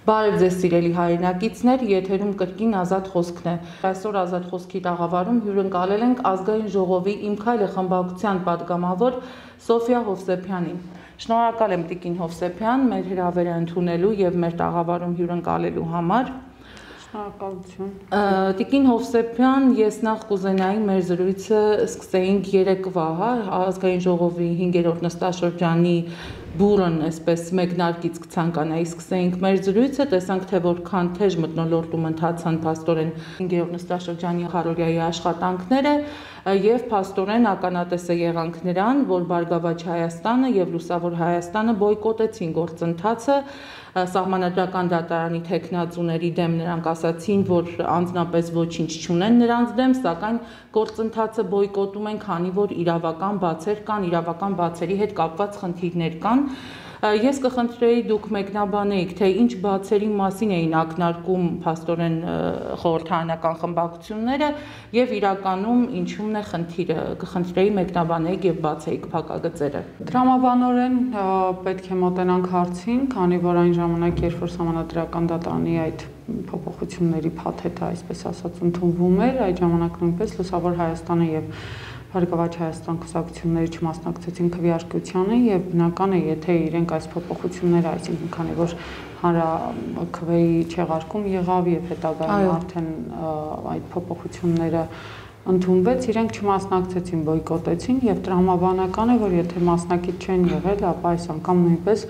Բարև ձեզ սիրելի հայրենակիցներ, եթերում կրկին ազատ խոսքն է։ Այսօր ազատ խոսքի տաղավարում հյուրընկալել ենք ազգային ժողովի «Իմ քայլը» խմբակցության պատգամավոր Սոֆիա Հովսեփյանին։ Շնորհակալ եմ Տիկին Հովսեփյան մեր հրավերը ընդունելու եւ մեր տաղավարում հյուրընկալելու համար։ Շնորհակալություն։ Տիկին Հովսեփյան, ես նախ կուզենայի մեր զրույցը սկսեինք երեկվա, ազգային ժողովի 5-րդ նստաշրջանի բուրըն, այսպես մեկնարկից կցանկանայի սկսեինք մեր զրույցը, տեսանք թե որքան թեժ մթնոլորտում ընթացան փաստորեն 5-րդ նստաշրջանի քարորիայի աշխատանքները եւ փաստորեն ականատես եղանք նրան, որ Բարգավաճ Հայաստանը եւ Լուսավոր Հայաստանը բոյկոտեցին գործընթացը, Սահմանադրական դատարանի թեկնածուների դեմ նրանք ասացին, որ անձնապես ոչինչ չունեն նրանց դեմ, սակայն գործընթացը բոյկոտում են, քանի որ իրավական բացեր կան, իրավական բացերի հետ կապված խնդիրներ կան։ Ես կխնդրեի դուք մեկնաբանեիք, թե ինչ բացերի մասին էին ակնարկում փաստորեն խորհրդարանական խմբակցությունները եւ իրականում ինչումն է խնդիրը, կխնդրեի մեկնաբանեիք եւ բացեիք փակագծերը։ Տրամաբանորեն պետք է մոտենանք հարցին, քանի որ այն ժամանակ, երբ որ Սահմանադրական դատարանի այդ փոփոխությունների փաթեթը, այսպես ասած, ընդունվում էր, այդ ժամանակ նույնպես Լուսավոր Հայաստանը եւ Բարգավաճ Հայաստան կուսակցությունները չմասնակցեցին քվեարկությանը եւ բնական է, եթե իրենք այս փոփոխությունները, այսինքն քանի որ հանրաքվեի չեղարկում եղավ եւ հետագայում արդեն այդ փոփոխությունները ընդունվեց, իրենք չմասնակցեցին, բոյկոտեցին եւ տրամաբանական է, որ եթե մասնակից չեն եղել, ապա այս անգամ նույնպես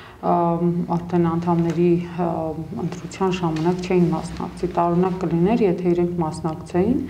արդեն անդամների ընտրության ժամանակ չէին մասնակցի, տարօրինակ կլիներ, եթե իրենք մասնակցեին։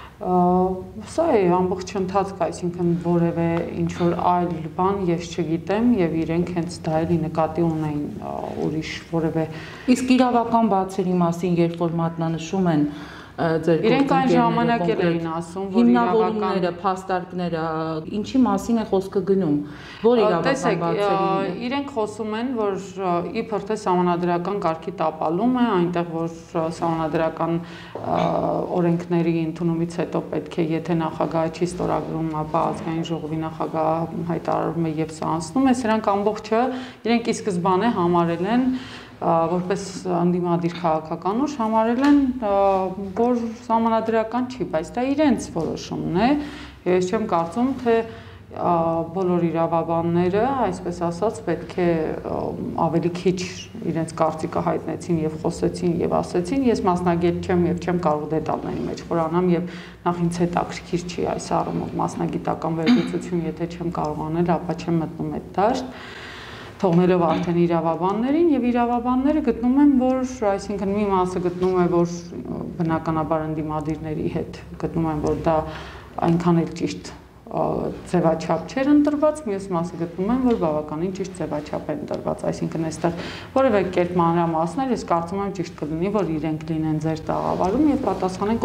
Սա է ամբողջ ընթացքը, այսինքն որևէ ինչ-որ այլ բան ես չգիտեմ եւ իրենք հենց դա էլի նկատի ունեին ուրիշ որևէ։ Իսկ իրավական բացերի մասին, երբ որ մատնանշում են ձեր իրենք այն ժամանակ էին ասում, որ հիմնավորումները, փաստարկները, ինչի մասին է խոսքը գնում, որ իրավական բացերի։ Իրենք խոսում են, որ իբր թե սահմանադրական կարգի տապալում է, այնտեղ որ սահմանադրական օրենքների ընդունումից հետո պետք է, եթե նախագահը չի ստորագրում, ապա ազգային ժողովի նախագահը հայտարարում է եւ սա անցնում է, սրանք ամբողջը իրենք ի սկզբանե համարել են որպես անդիմադիր քաղաքական ուժ համարել են, որ սահմանադրական չի, բայց դա իրենց որոշումն է, ես չեմ կարծում, թե բոլոր իրավաբանները, այսպես ասած, պետք է ավելի քիչ իրենց կարծիքը հայտնեցին եւ խոսեցին եւ ասեցին, ես մասնագետ չեմ եւ չեմ կարող դետալների մեջ խորանամ եւ նախ ինձ հետաքրքիր չի այս առումով մասնագիտական վերլուծություն, եթե չեմ կարող անել, ապա չեմ մտնում այդ դաշտ թողնելով արդեն իրավաբաններին եւ իրավաբանները գտնում են, որ այսինքն մի մասը գտնում է, որ բնականաբար ընդդիմադիրների հետ գտնում են, որ դա այնքան էլ ճիշտ ձևաչափ չէր ընտրված, մյուս մասը գտնում են, որ բավականին ճիշտ ձևաչափ է ընտրված, այսինքն այստեղ որևէ կերպ մանրամասնել, ես կարծում եմ ճիշտ կլինի, որ իրենք լինեն ձեր տաղավարում եւ պատասխանեն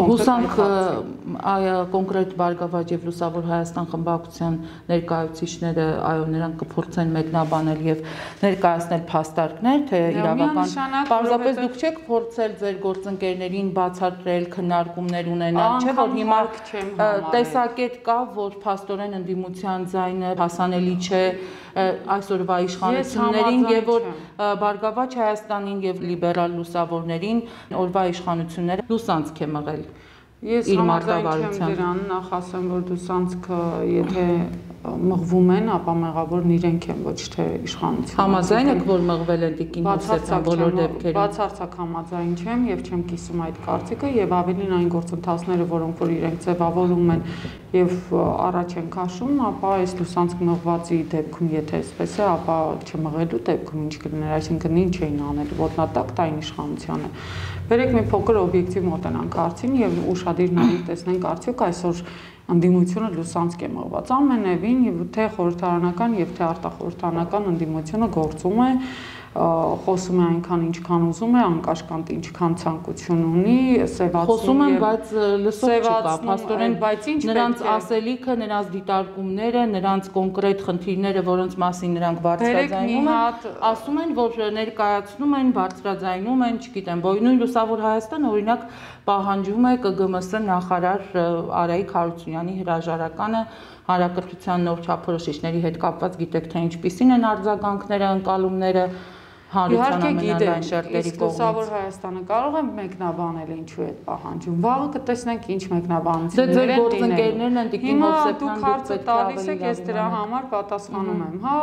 կոնկրետ Բարգավաճ եւ Լուսավոր Հայաստան խմբակցության ներկայացուցիչները, այո, նրանք կփորձեն մեկնաբանել եւ ներկայացնել փաստարկներ, թե իրավական պարզապես դուք չեք փորձել ձեր գործընկերներին բացատրել, քննարկումներ ունենալ, չէ՞ որ հիմա տեսակետ կա, որ փաստորեն ընդդիմության ձայնը հասանելի չէ այսօրվա իշխանություններին եւ որ Բարգավաճ Հայաստանին եւ լիբերալ լուսավորներին օրվա իշխանությունները լուսանցք է մղել։ Ես համաձայն չեմ դրան, նախ ասեմ, որ լուսանցքը եթե մղվում են, ապա մեղավորն իրենք են, ոչ թե իշխանությունը։ Համաձայն եք, որ մղվել են Տիկին Հովսեփյան բոլոր դեպքերում։ Բացարձակ համաձայն չեմ եւ չեմ կիսում այդ կարծիքը եւ ավելին այն գործընթացները, որոնք որ իրենք ձևավորում են եւ առաջ են քաշում, ապա այս լուսանցք մղվածի դեպքում, եթե այսպես է, ապա չմղելու դեպքում ինչ կլիներ, այսինքն ինչ էին անել, ոտնատակ տային իշխանությանը։ Բերեք մի փոքր օբյեկտիվ մոտենանք հարցին եւ ուշադիր նայենք տեսնենք արդյոք այսօր ընդդիմությունը լուսանցք է մղված ամենևին եւ թե խորհրդարանական եւ թե արտախորհրդարանական ընդդիմությունը գործում է խոսում է այնքան ինչքան ուզում է, անկաշկանդ ինչքան ցանկություն ունի, խոսում են, բայց լսող չկա, փաստորեն, բայց ինչ նրանց ասելիքը, նրանց դիտարկումները, նրանց կոնկրետ խնդիրները, որոնց մասին նրանք բարձրաձայնում են, ասում են, որ ներկայացնում են, բարձրաձայնում են, չգիտեմ, նույն Լուսավոր Հայաստան օրինակ պահանջում է ԿԳՄՍ նախարար Արայիկ Հարությունյանի հրաժարականը հանրակրթության նոր չափորոշիչների հետ կապված, գիտեք թե ինչպիսին են արձագանքները, ընկալումները հանրության ամենալայն շերտերի կողմից։ Լուսավոր Հայաստանը կարող է մեկնաբանել ինչու է պահանջում։ Վաղը կտեսնենք ինչ մեկնաբանություններ են դինել։ Դե ձեր գործընկերներն են Տիկին Հովսեփյան, դուք պետք է ավելի լավ։ Ես դրա համար պատասխանում եմ, հա,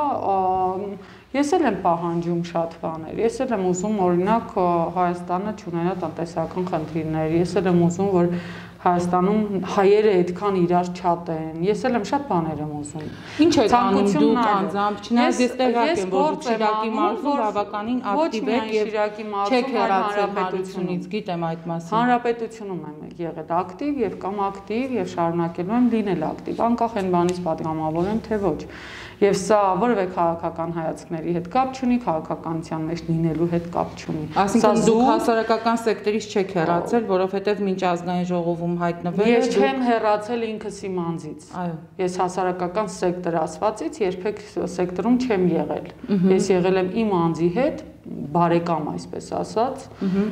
ես էլ եմ պահանջում շատ բաներ։ Ես էլ եմ ուզում օրինակ Հայաստանը չունենա տնտեսական խնդիրներ։ Ես էլ եմ ուզում, որ Հայաստանում հայերը այդքան իրար չատեն։ Ես էլ եմ շատ բաներ եմ ուզում։ Ինչ եք անում դուք անձամբ, չնայած ես տեղյակ եմ, որ դուք Շիրակի մարզում բավականին ակտիվ եք եւ չեք հեռացել հանրությունից, գիտեմ այդ մասին։ Հանրապետությունում եմ եղել ակտիվ եւ կամ ակտիվ եւ շարունակելու եմ լինել ակտիվ, անկախ այն բանից պատգամավոր եմ թե ոչ։ Եվ սա որևէ քաղաքական հայացքների հետ կապ չունի, քաղաքականության մեջ լինելու հետ կապ չունի։ Այսինքն դուք հասարակական սեկտորից չեք հեռացել, որովհետև մինչ ազգային ժողովում հայտնվել եք։ Ես չեմ հեռացել ինքս իմ անձից։ Այո։ Ես հասարակական սեկտոր ասվածից երբեք սեկտորում չեմ եղել։ Ես եղել եմ իմ անձի հետ, բարեկամ այսպես ասած,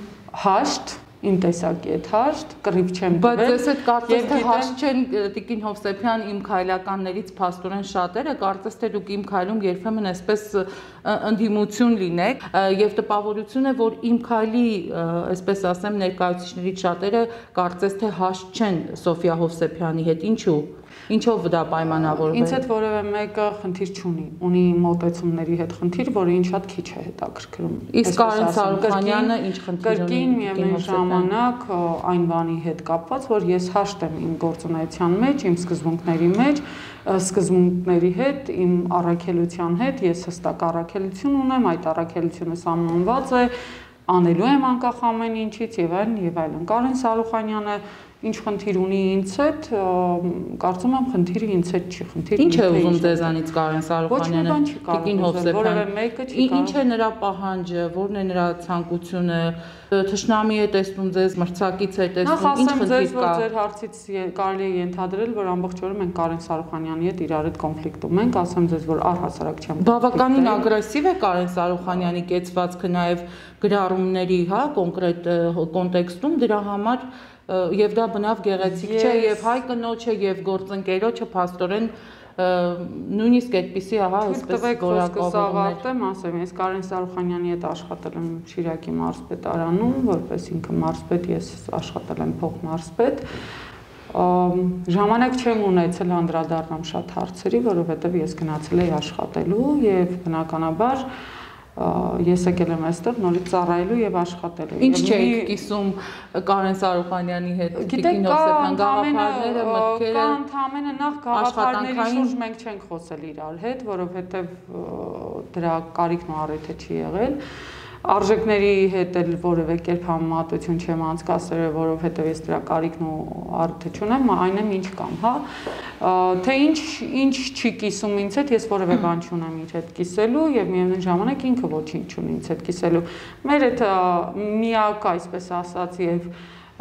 հաշտ Իմ տեսակի այդ հաշտ, կռիվ չեմ տվել։ Բայց ես այդ կարծես թե հաշտ չեն Տիկին Հովսեփյան իմ քայլականներից փաստորեն շատերը, կարծես թե դուք իմ քայլում երբեմն այսպես ընդդիմություն լինեք, եւ տպավորություն է, որ իմ քայլի, այսպես ասեմ, ներկայացուցիչներից շատերը կարծես թե հաշտ չեն Սոֆիա Հովսեփյանի հետ, ինչու։ Ինչով դա պայմանավորվել։ Ինձ հետ որևէ մեկը խնդիր չունի, ունի մոտեցումների հետ խնդիր, որը ինձ շատ քիչ է հետաքրքրում։ Իսկ Կարեն Սարուխանյանը ինչ խնդիր ունի։ Կրկին միևնույն ժամանակ այն բանի հետ կապված, որ ես հաշտ եմ իմ գործունեության մեջ, իմ սկզբունքների մեջ, սկզբունքների հետ, իմ առաքելության հետ, ես հստակ առաքելություն ունեմ, այդ առաքելությունը սահմանված է, անելու եմ անկախ ամեն ինչից եւ այլն եւ այլն։ Կարեն Սարուխանյանը ինչ խնդիր ունի ինձ հետ, կարծում եմ խնդիրը ինձ հետ չի, խնդիրը ինչ է ուզում ձեզանից Կարեն Սարուխանյանը, Տիկին Հովսեփյանը, ինչ է նրա պահանջը, որն է նրա ցանկությունը, թշնամի է տեսնում ձեզ, մրցակից է տեսնում, ինչ խնդիր կա։ Ձեր հարցից կարելի է ենթադրել, որ ամբողջ օրը մենք Կարեն Սարուխանյանի հետ իրար հետ կոնֆլիկտում ենք, ասեմ ձեզ, որ առհասարակ չեմ։ Բավականին ագրեսիվ է Կարեն Սարուխանյանի կեցվածքը նաև գրառումների, հա, կոնկրետ կոնտեքստում, դրա համար եւ դա բնավ գեղեցիկ չէ եւ հայ կնոջը եւ գործընկերոջը փաստորեն նույնիսկ այդպիսի ահա այսպես գորակովներում ասեմ, ես Կարեն Սարուխանյանի հետ աշխատել եմ Շիրակի մարզպետարանում, որպես ինքը մարզպետ, ես աշխատել եմ փոխմարզպետ։ Ժամանակ չեմ ունեցել անդրադառնամ շատ հարցերի, որովհետեւ ես գնացել էի աշխատելու եւ բնականաբար ես եկել եմ այստեղ նորից ծառայելու եւ աշխատելու։ Ինչ չէիք կիսում Կարեն Սարուխանյանի հետ, Տիկին Հովսեփյան, գաղափարները, մտքերը։ Կա ընդամենը նախ գաղափարների շուրջ մենք չենք խոսել իրար հետ, որովհետեւ դրա կարիքն ու առիթը չի եղել։ Արժեքների հետ էլ որևէ կերպ համեմատություն չեմ անցկացրել, որովհետև ես դրա կարիքն ու առիթը չունեմ, այն եմ ինչ կամ, հա։ Թե ինչ չի կիսում ինձ հետ, ես որևէ բան չունեմ իր հետ կիսելու եւ միևնույն ժամանակ ինքը ոչինչ չունի ինձ հետ կիսելու։ Մեր այդ միակ, այսպես ասած, եւ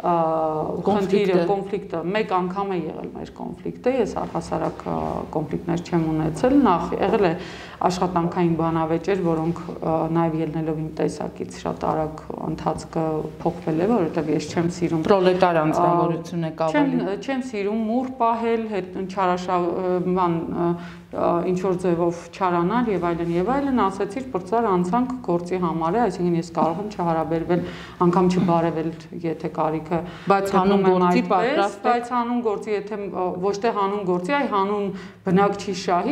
կոնֆլիկտը մեկ անգամ է եղել մեր կոնֆլիկտը, ես առհասարակ կոնֆլիկտներ չեմ ունեցել, նախ եղել է աշխատանքային բանավեճեր, որոնք նաև ելնելով իմ տեսակից շատ արագ ընթացքը փոխվել է, որովհետև ես չեմ սիրում պրոլետար անձնավորություն եք ավելի։ Չեմ սիրում մուռ պահել, չարաշավման ինչ որ ձևով չարանալ եւ այլն, ասացիր բրծար անցանք գործի համար է, այսինքն ես կարող եմ չհարաբերվել, անգամ չբարևել, եթե կարիքը, բայց հանուն գործի պատրաստ, բայց հանուն գործի, եթե ոչ թե հանուն գործի, այ հանուն բնակչի շահի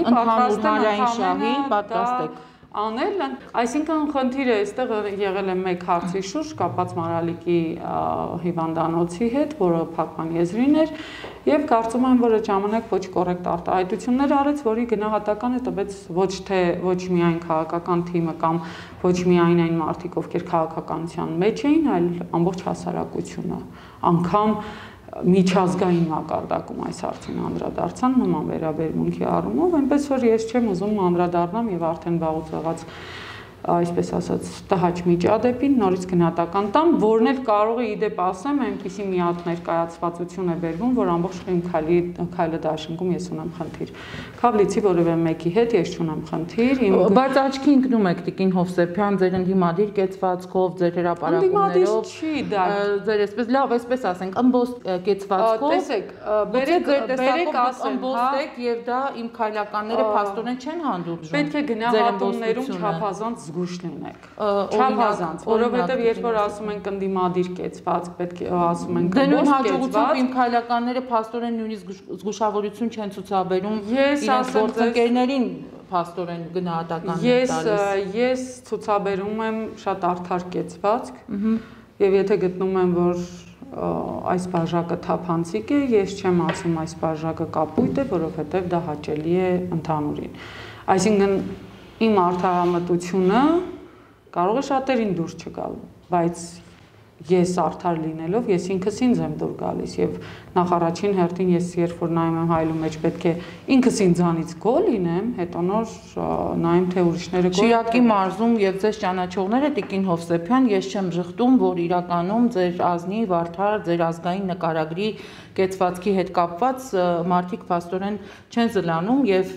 պատրաստ եք անել, այսինքն խնդիրը այստեղ եղել է մեկ հարցի շուրջ կապված Մարալիկի հիվանդանոցի հետ, որը փակման եզրին էր, եւ կարծում եմ, որ այդ ժամանակ ոչ կոռեկտ արտահայտություններ արեց, որի գնահատականը տվեց ոչ միայն քաղաքական թիմը կամ ոչ միայն այն մարդիկ, ովքեր քաղաքականության մեջ էին, այլ ամբողջ հասարակությունը, անգամ միջազգային մակարդակում այս հարցին անդրադարձան նման վերաբերմունքի առումով, այնպես որ ես չեմ ուզում անդրադառնամ եւ արդեն վաղուց եղած այսպես ասած տհաճ միջադեպին նորից գնահատական տամ, որն էլ կարող է իդեպ ասեմ, այնպիսի մի հատ ներկայացվածություն է բերվում, որ ամբողջ իմ քայլը դաշնքում ես ունեմ խնդիր։ Քավլիցի որևէ մեկի հետ ես չունեմ խնդիր, բայց աչքի ընկնում եք Տիկին Հովսեփյան, ձեր ընդդիմադիր կեցվածքով, ձեր հրապարակումներով, չի դա։ Ձեր այսպես լավ, այսպես ասենք, ըմբոստ կեցվածքով, տեսեք, բերեք ասեմ, ըմբոստ եք եւ դա իմ քայլականները փաստորեն չեն հանդուրժում։ Պետք է գնահատումներում չափազանց զգուշ լինեք։ Չափազանց, որովհետև երբ որ ասում ենք ընդդիմադիր կեցված, պետք է ասում ենք դնում հաջողությամբ իմ քայլականները փաստորեն նույնիսկ զգուշավորություն չեն ցուցաբերում իրենց գործընկերներին փաստորեն գնահատական են տալիս։ Ես ցուցաբերում եմ շատ արդար կեցվածք եւ եթե գտնում եմ որ այս բաժակը թափանցիկ է, ես չեմ ասում այս բաժակը կապույտ է, որովհետև դա հաճելի է ընդհանուրին։ Այսինքն իմ արդարամտությունը կարող է շատերին դուրս չգալ, բայց ես արդար լինելով ես ինքս ինձ եմ դուր գալիս եւ նախ առաջին հերթին ես երբ որ նայում եմ հայլու մեջ պետք է ինքս ինձանից գոհ լինեմ, հետո նոր նայեմ թե ուրիշները գոհ։ Շիրակի մարզում եւ ձեզ ճանաչողները Տիկին Հովսեփյան, ես չեմ ժխտում, որ իրականում ձեր ազնի, վարդար, ձեր ազգային նկարագրի կեցվածքի հետ կապված մարդիկ փաստորեն չեն զլանում եւ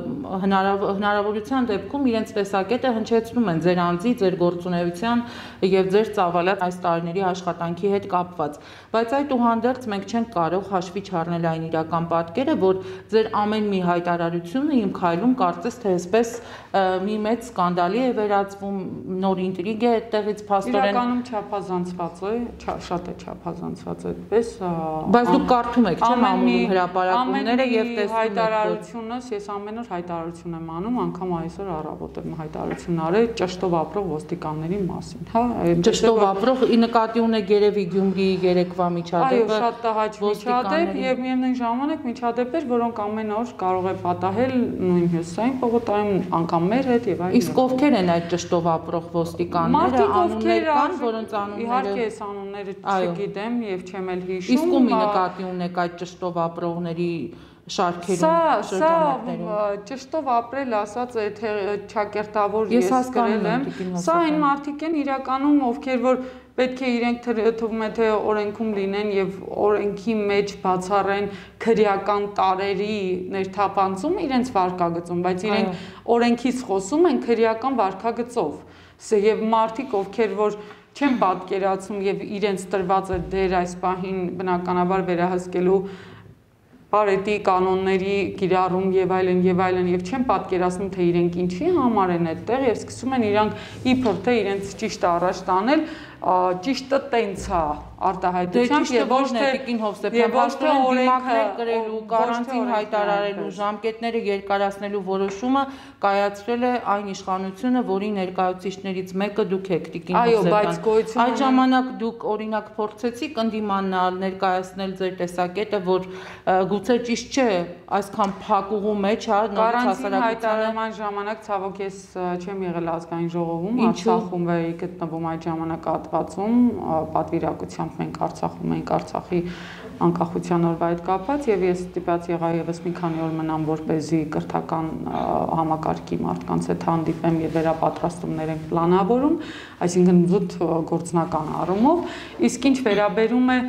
հնարավորության դեպքում իրենց տեսակետը հնչեցնում են ձեր անձի, ձեր գործունեության եւ ձեր ծավալած այս տարիների աշխատանքի հետ կապված։ Բայց այդուհանդերձ մենք չենք կարող հաշվի չառնել այն իրական պատկերը, որ ձեր ամեն մի հայտարարությունը իմ քայլում կարծես թե այսպես մի մեծ սկանդալի է վերածվում, նոր ինտրիգ է այդտեղից փաստորեն։ Իրականում չափազանցված է, շատ է չափազանցված այդպես։ Բայց դուք կարդում եք, չէ՞, մամուլում հրապարակումները եւ տեսնում եք հայտարարությունս, ես ամեն օր հայտարարություն եմ անում, անգամ այսօր առավոտ եմ հայտարարություն արել ճշտով ապրող ոստիկանների մասին, հա։ Ճշտով ապրող ի նկատի ունեք երևի Գյումրիի երեկվա միջադեպը։ Այո, շատ տհաճ միջադեպ եւ միևնույն ժամանակ միջադեպեր, որոնք ամեն օր կարող է պատահել նույն հյուսային պողոտայում, անգամ մեր հետ եւ այլն։ Իսկ ովքեր են այդ ճշտով ապրող ոստիկանները, անուններ կան, որոնց անունները իհարկե այս անունները չգիտեմ եւ չեմ էլ հիշում։ Իսկ ում նկատի ունեք այդ ճշտով ապրողների շարքերում շրջանակներում։ Սա ճշտով ապրել ասած եթե ճակերտավոր ես գրել եմ, սա այն մարդիկ են իրականում ովքեր որ պետք է իրենք թվում է թե օրենքում լինեն եւ օրենքի մեջ բացառեն քրեական տարերի ներթափանցում իրենց վարկագծում, բայց իրենք օրենքից խոսում են քրեական վարկագծով։ Եվ մարդիկ ովքեր որ չեն պատկերացում եւ իրենց տրված է դեր այս պահին բնականաբար վերահսկելու բարետի կանոնների կիրառում եւ այլն եւ չեն պատկերացնում թե իրենք ինչի համար են այդտեղ եւ սկսում են իրանք իբր թե իրենց ճիշտ առաջ տանել ճիշտը տենց է արտահայտությամբ եւ ոչ թե Տիկին Հովսեփյան փաստորեն դիմակներ կրելու, կարանտին հայտարարելու, ժամկետները երկարացնելու որոշումը կայացրել է այն իշխանությունը, որի ներկայացուցիչներից մեկը դուք եք Տիկին Հովսեփյան։ Այդ ժամանակ դուք օրինակ փորձեցիք ընդդիմանալ, ներկայացնել ձեր տեսակետը, որ գուցե ճիշտ չէ այսքան փակուղու մեջ, հա, նորից հասարակության հայտարարման ժամանակ ցավոք ես չեմ եղել ազգային ժողովում, Արցախում էի գտնվում այդ ժամանակահատվածում պատվիրակությամբ մենք Արցախում ենք Արցախի անկախության օրվա հետ կապված եւ ես ստիպված եղա եւս մի քանի օր մնամ որպեսզի կրթական համակարգի մարդկանց հետ հանդիպեմ եւ վերապատրաստումներ ենք պլանավորում, այսինքն զուտ գործնական առումով, իսկ ինչ վերաբերում է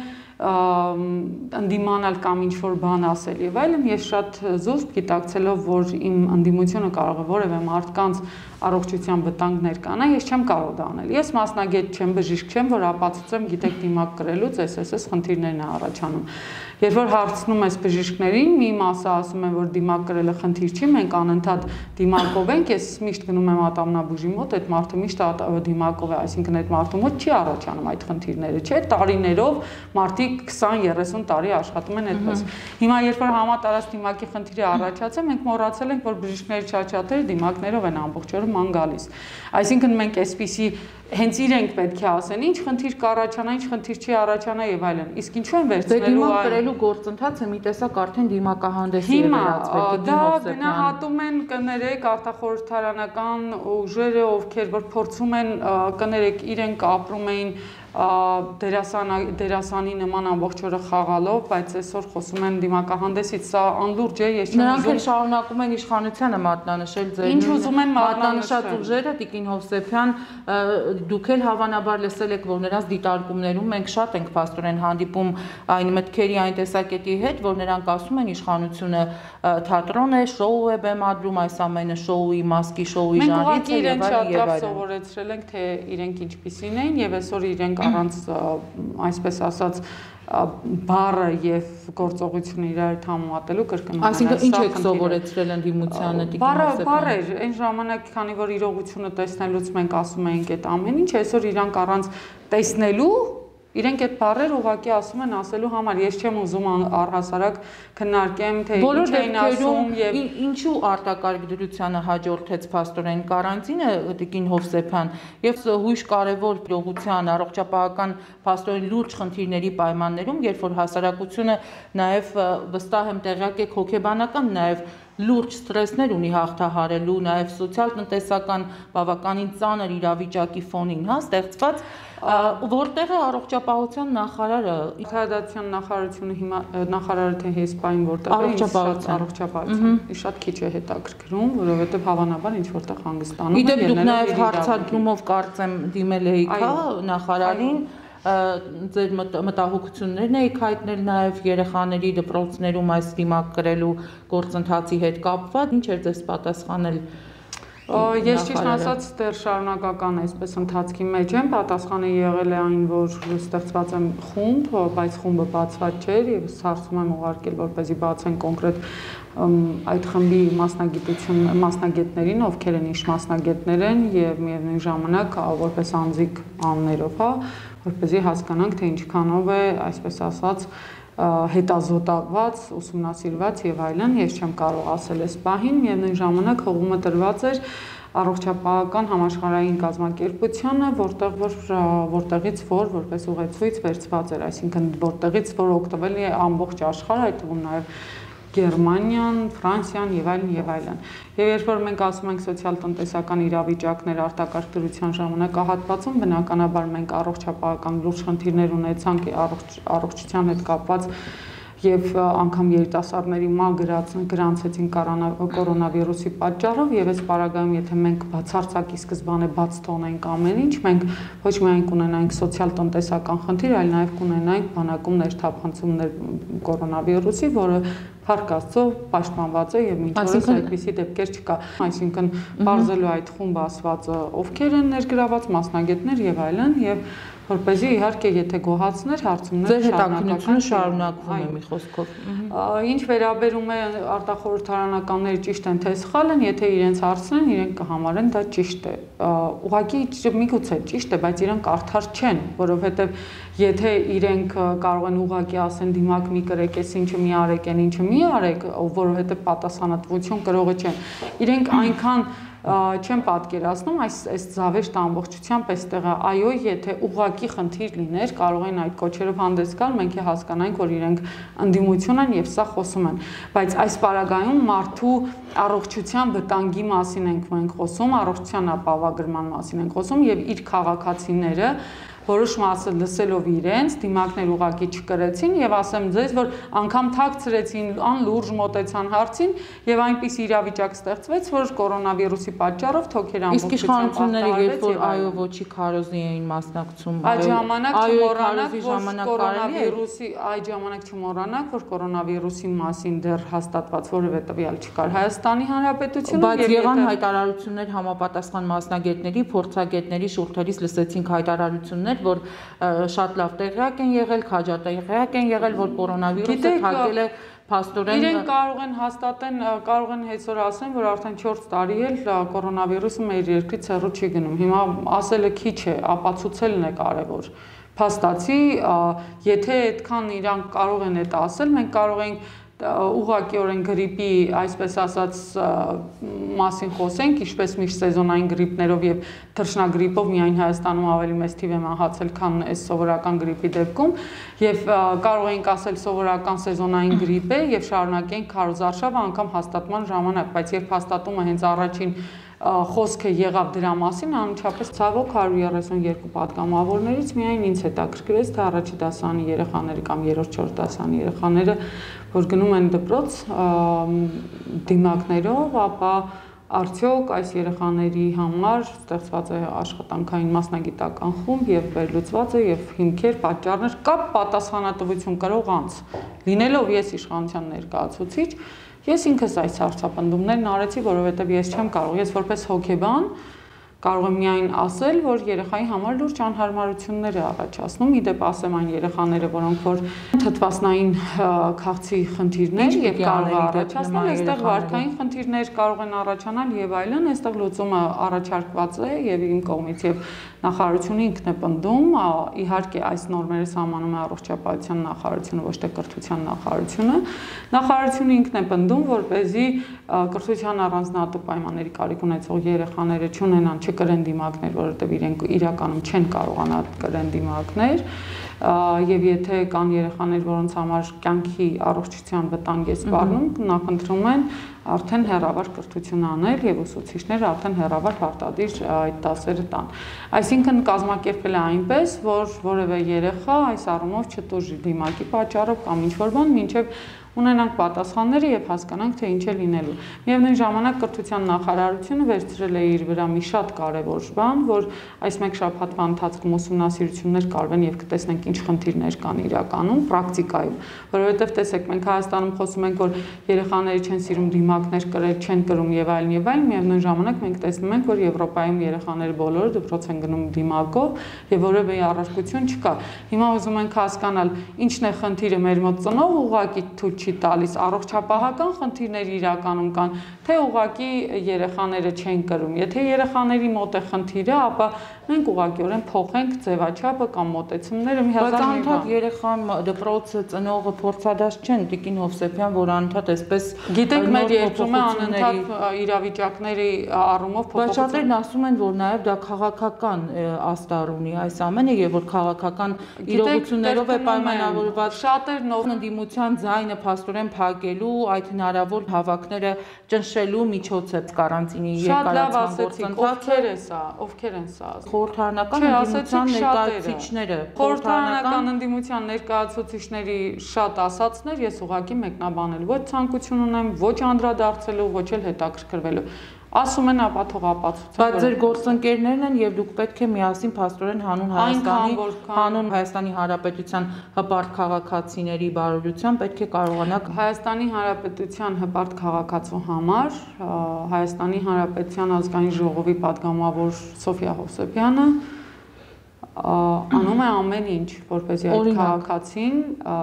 ընդդիմանալ կամ ինչ-որ բան ասել եւ այլն, ես շատ զուսպ գիտակցելով, որ իմ ընդդիմությունը կարող է որևէ մարդկանց առողջության վտանգ ներկանա, ես չեմ կարող դա անել։ Ես մասնագետ չեմ, բժիշկ չեմ, որ ապացուցեմ, գիտեք, դիմակ կրելուց այս խնդիրներն է առաջանում։ Երբ որ հարցնում ես բժիշկներին, մի մասը ասում են, որ դիմակ կրելը խնդիր չի, մենք անընդհատ դիմակով ենք, ես միշտ գնում եմ ատամնաբուժի մոտ, այդ մարդը միշտ դիմակով է, այսինքն այդ մարդու մոտ չի առաջանում այդ խնդիրները, չէ՞, տարիներով մարդիկ 20-30 տարի աշխատում են այդպես։ Հիմա երբ որ համատարած դիմակի խնդիրը առաջացել, մենք մոռացել ենք, որ բժիշկների շատ-շատերը դիմակներով են ամբողջ օրը ման գալիս։ Այսինքն մենք այսպիսի հենց իրենք պետք է ասեն, ինչ խնդիր կառաջանա, ինչ խնդիր չի առաջանա եւ այլն։ Իսկ ինչու են վերցնելու դիմակ կրելու գործընթացը մի տեսակ արդեն դիմակահանդեսի է վերածվել։ Դա գնահատում են կներեք արտախորհրդարանական ուժերը, ովքեր որ փորձում են կներեք իրենք ապրում էին դերասանի նման ամբողջ օրը խաղալով, բայց այսօր խոսում են դիմակահանդեսից, սա անլուրջ է, ես չեմ ուզում։ Նրանք էլ շարունակում են իշխանությանը մատնանշել ձեր ինչ ուզում են մատնանշած ուժերը, Տիկին Հովսեփյան, դուք էլ հավանաբար լսել եք, որ նրանց դիտարկումներում մենք շատ ենք փաստորեն հանդիպում այն մտքերի, այն տեսակետի հետ, որ նրանք ասում են իշխանությունը թատրոն է, շոու է բեմադրում, այս ամենը շոուի մասկի, շոուի ժանրից է եւ այլն եւ այլն։ Սովորեցրել ենք, թե իրենք ինչպիսին են եւ այսօր իրենք առանց այսպես ասած բառը եւ գործողությունը իրար հետ համեմատելու կրկնում։ Այսինքն ինչ եք սովորեցրել ընդդիմությանը բառեր, այն ժամանակ, քանի որ իրողությունը տեսնելուց մենք ասում էինք այդ ամեն ինչ, այսօր իրանք առանց տեսնելու իրենք այդ բառեր ուղղակի ասում են ասելու համար, ես չեմ ուզում առհասարակ քննարկեմ, թե ինչ էին ասում եւ ինչու արտակարգ դրությանը հաջորդեց փաստորեն կարանտինը Տիկին Հովսեփյան եւ հույժ կարեւոր իրողության առողջապահական փաստորեն լուրջ խնդիրների պայմաններում, երբ որ հասարակությունը նաեւ վստահ եմ տեղյակ եք հոգեբանական նաեւ լուրջ ստրեսներ ունի հաղթահարելու, նաև սոցիալ-տնտեսական բավականին ծանր իրավիճակի ֆոնին, հա, ստեղծված, որտեղ է առողջապահության նախարարը, Իթարդատության նախարարությունը հիմա նախարարը թե հեսպային որտեղ է, առողջապահության շատ քիչ է հետաքրքրում, որովհետև հավանաբար ինչ որտեղ հանգստանում է։ Իդեպ դուք նաև հարցադրումով կարծեմ դիմել եք, հա, նախարարին ձեր մտահոգություններն եք հայտնել նաև երեխաների դպրոցներում այս դիմակ կրելու գործընթացի հետ կապված, ինչ էր ձեզ պատասխանել։ Ես ճիշտ ասած դեռ շարունակական այսպես ընթացքի մեջ եմ, պատասխանը եղել է այն, որ ստեղծված է խումբ, բայց խումբը բացված չէր եւ հարցում եմ ուղարկել, որպեսզի բացեն կոնկրետ այդ խմբի մասնագետներին, ովքեր են ինչ մասնագետներ են եւ միևնույն ժամանակ որպես անձիկ անուններով, հա, որպեսզի հասկանանք, թե ինչքանով է, այսպես ասած, հետազոտված, ուսումնասիրված եւ այլն, ես չեմ կարող ասել այս պահին, միևնույն ժամանակ հողումը տրված էր առողջապահական համաշխարհային կազմակերպությանը, որտեղից որպես ուղեցույց վերցված էր, այսինքն որտեղից որ օգտվել է ամբողջ աշխարհը, այդ թվում նաեւ Գերմանիան, Ֆրանսիան եւ այլն եւ այլն։ Եվ երբ որ մենք ասում ենք սոցիալ-տնտեսական իրավիճակներ արտակարգ դրության ժամանակահատվածում, բնականաբար մենք առողջապահական լուրջ խնդիրներ ունեցանք առողջության հետ կապված եւ անգամ երիտասարդների գրանցեցին կորոնավիրուսի պատճառով եւ այս պարագայում եթե մենք բացարձակի սկզբանե բաց թողնենք ամեն ինչ, մենք ոչ միայն կունենայինք սոցիալ-տնտեսական խնդիր, այլ նաեւ կունենայինք բանակում ներթափանցումներ կորոնավիրուսի, որը Փառք Աստծո պաշտպանված է եւ մինչ օրս այդպիսի դեպքեր չկա։ Այսինքն բարձելու այդ խումբ ասվածը ովքեր են ներգրաված մասնագետներ եւ այլն եւ որպեսզի իհարկե եթե գոհացներ հարցումներ շարունակվում է մի խոսքով։ Ինչ վերաբերում է արտախորհրդարանականները ճիշտ են թե սխալ են, եթե իրենց հարցնեն, իրենք կհամարեն դա ճիշտ է։ Ուղղակի միգուցե ճիշտ է, բայց իրենք արդար չեն, որովհետեւ եթե իրենք կարող են ուղղակի ասեն դիմակ մի կրեք, այս ինչը մի արեք, այն ինչը մի արեք, որովհետեւ պատասխանատվություն կրողը չեն։ Իրենք այնքան չեմ պատկերացնում այս զավեշտ ամբողջությամբ այստեղ այո եթե ուղղակի խնդիր լիներ կարող են այդ կոչերով հանդես գալ մենք հասկանանք որ իրենք ընդդիմություն են եւ սա խոսում են բայց այս պարագայում մարդու առողջության վտանգի մասին ենք մենք խոսում առողջության ապահովագրման մասին ենք խոսում եւ իր քաղաքացիները որոշ մասը լսելով իրենց դիմակներ ուղակի չկրեցին եւ ասեմ ձեզ որ անգամ թաքցրեցին անլուրջ մոտեցան հարցին եւ այնպես իրավիճակ ստեղծվեց որ կորոնավիրուսի պատճառով թոքեր ամբողջությամբ իշխանությունները երբ որ այո ոչի քարոզի էին մասնակցում այդ ժամանակ չմոռանաք որ կորոնավիրուսի մասին դեռ հաստատված որևէ տվյալ չկար Հայաստանի Հանրապետությունում բայց եղան հայտարարություններ համապատասխան մասնագետների փորձագետների շուրթերից լսեցինք հայտարարություններ որ շատ լավ տեղյակ են եղել, քաջատեղյակ են եղել, որ կորոնավիրուսը թակել է փաստորեն իրենք կարող են հաստատեն, կարող են այսօր ասեն, որ արդեն 4 տարի էլ կորոնավիրուսը մեր երկրից հեռու չի գնում։ Հիմա ասելը քիչ է, ապացուցելն է կարևոր։ Փաստացի, եթե այդքան իրանք կարող են այդ ասել, մենք կարող ենք ուղղակիորեն գրիպի, այսպես ասած, մասին խոսենք, ինչպես միշտ սեզոնային գրիպներով եւ թռչնագրիպով միայն Հայաստանում ավելի մեծ թիվ է մահացել, քան այս սովորական գրիպի դեպքում, եւ կարող ենք ասել սովորական սեզոնային գրիպ է եւ շարունակենք քարոզարշավը անգամ հաստատման ժամանակ, բայց երբ հաստատումը հենց առաջին խոսքը եղավ դրա մասին, անմիջապես ցավոք 132 պատգամավորներից միայն ինձ հետաքրքրեց, թե առաջի դասարանի երեխաները կամ 3-4 դասարանի երեխաները, որ գնում են դպրոց դիմակներով, ապա արդյոք այս երեխաների համար ստեղծված է աշխատանքային մասնագիտական խումբ եւ վերլուծված է եւ հիմքեր, պատճառներ կա պատասխանատվություն կրող անձ։ Լինելով ես իշխանության ներկայացուցիչ Ես ինքս այս հարցապնդումներն արեցի, որովհետև ես չեմ կարող, ես որպես հոգեբան կարող եմ միայն ասել, որ երեխայի համար լուրջ անհարմարություններ է առաջացնում։ Իդեպ ասեմ այն երեխաները, որոնք որ թթվասնային քաղցի խնդիրներ եւ կարող է առաջացնել, այստեղ վարքային խնդիրներ կարող են առաջանալ եւ այլն, այստեղ լուծումը առաջարկված է եւ իմ կողմից եւ նախարարությունը ինքն է պնդում, իհարկե այս նորմերը սահմանում է առողջապահության նախարարությունը, ոչ թե կրթության նախարարությունը։ Նախարարությունը ինքն է պնդում, որպեսզի կրթության առանձնահատուկ պայմանների կարիք ունեցող երեխաները չունենան չկրեն դիմակներ, որովհետև իրենք իրականում չեն կարողանա կրեն դիմակներ, եւ եթե կան երեխաներ, որոնց համար կյանքի առողջության վտանգ է սպառնում, նախընտրում են արդեն հեռավար կրթություն անել եւ ուսուցիչները արդեն հեռավար պարտադիր այդ դասերը տան։ Այսինքն կազմակերպել է այնպես, որ որևէ երեխա այս առումով չտուժի դիմակի պատճառով կամ ինչ-որ բան, մինչեւ ունենանք պատասխանները եւ հասկանանք թե ինչ է լինելու։ Միևնույն ժամանակ կրթության նախարարությունը վերցրել է իր վրա մի շատ կարեւոր բան, որ այս մեկ շաբաթվա ընթացքում ուսումնասիրություններ կարվեն եւ կտեսնենք ինչ խնդիրներ կան իրականում, պրակտիկայում, որովհետեւ տեսեք, մենք Հայաստանում խոսում ենք, որ երեխաները չեն սիրում դիմակներ կրել, չեն կրում եւ այլն, միևնույն ժամանակ մենք տեսնում ենք, որ Եվրոպայում երեխաները բոլորը դպրոց են գնում դիմակով եւ որևէ առարկություն չկա։ Հիմա ուզում ենք հասկանալ ինչն է խնդիրը մեր մոտ ծնող ուղղակի թույլ չի տալիս, առողջապահական խնդիրներ իրականում կան, թե ուղղակի երեխաները չեն կրում։ Եթե երեխաների մոտ է խնդիրը, ապա մենք ուղղակիորեն փոխենք ձևաչափը կամ մոտեցումները մի հազար մի բան։ Բայց անընդհատ երեխան դպրոցը ծնողը փորձադաշ չեն, Տիկին Հովսեփյան, որ անընդհատ այսպես գիտեք, մեր երկրում անընդհատ իրավիճակների առումով փոփոխություն։ Բայց շատերն ասում են, որ նաև դա քաղաքական աստար ունի այս ամենը եւ որ քաղաքական իրողություններով է պայմանավորված։ Շատերն ով ընդդիմության ձայնը փաստորեն փակելու, այդ հնարավոր հավաքները ճնշելու միջոց է կարանտինի երկարացման գործընթացը։ Ովքեր են սա ասում։ Խորհրդարանական ընդդիմության ներկայացուցիչները, խորհրդարանական ընդդիմության ներկայացուցիչների շատ ասածներ ես ուղղակի մեկնաբանել ոչ ցանկություն ունեմ, ոչ անդրադարձելու, ոչ էլ հետաքրքրվելու։ Ասում են ապա թող ապացուցեն։ Բայց ձեր գործընկերներն են եւ դուք պետք է միասին փաստորեն հանուն Հայաստանի Հանրապետության հպարտ քաղաքացիների բարօրության պետք է կարողանաք Հայաստանի Հանրապետության հպարտ քաղաքացու համար Հայաստանի Հանրապետության ազգային ժողովի падգամավոր Սոֆիա Հովսեփյանը անում է ամեն ինչ, որպեսզի այդ քաղաքացին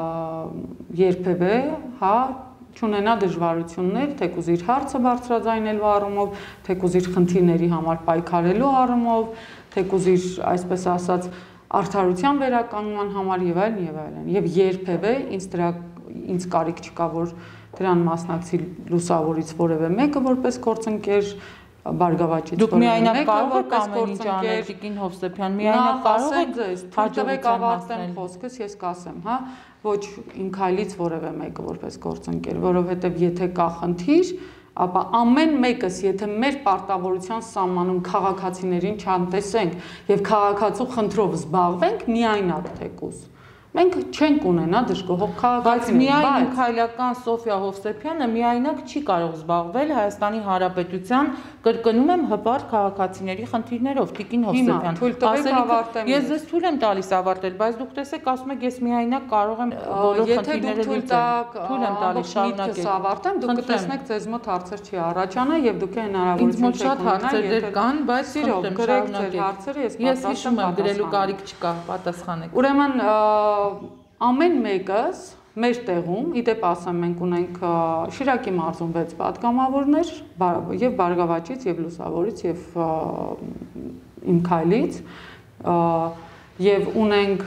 երբևէ, չունենա դժվարություններ, թեկուզ իր հարցը բարձրաձայնելու առումով, թեկուզ իր խնդիրների համար պայքարելու առումով, թեկուզ իր, այսպես ասած, արդարության վերականգնման համար եւ այլն եւ այլն։ Եվ երբևէ ինձ կարիք չկա, որ դրան մասնակցի լուսավորից որևէ մեկը որպես գործընկեր, բարգավաճից դուք միայնակ կարող եք ամեն ինչ անել, Տիկին Հովսեփյան, միայնակ կարող եք հաջողեք ավարտեմ խոսքս, ես կասեմ, հա, ոչ իմ քայլից որևէ մեկը որպես գործընկեր, որովհետև եթե կա խնդիր, ապա ամեն մեկս, եթե մեր պարտավորության սահմանում քաղաքացիներին չանտեսենք եւ քաղաքացու խնդրով զբաղվենք, միայնակ թեկուզ մենք չենք ունենա դժգոհող քաղաքացիներ, բայց միայն քայլական Սոֆիա Հովսեփյանը միայնակ չի կարող զբաղվել Հայաստանի Հանրապետության, կրկնում եմ, հպարտ քաղաքացիների խնդիրներով, Տիկին Հովսեփյան։ Ես ձեզ թույլ եմ տալիս ավարտել, բայց դուք տեսեք, ասում եք, ես միայնակ կարող եմ բոլոր խնդիրները լուծել։ Թույլ եմ տալիս շարունակել։ Ավարտեմ, դուք կտեսնեք, ձեզ մոտ հարցեր չի առաջանա եւ դուք հնարավորություն եք շատ հարցեր կան, բայց սիրով գրեք ձեր հարցերը, ես հիշում եմ, գրելու կարիք չկա, պատասխանեք։ Ուրեմն ամեն մեկս մեր տեղում, իդեպ ասեմ, մենք ունենք Շիրակի մարզում 6 падգամավորներ, եւ Բարգավաճից, եւ Լուսավորից, եւ իմ քայլից, եւ ունենք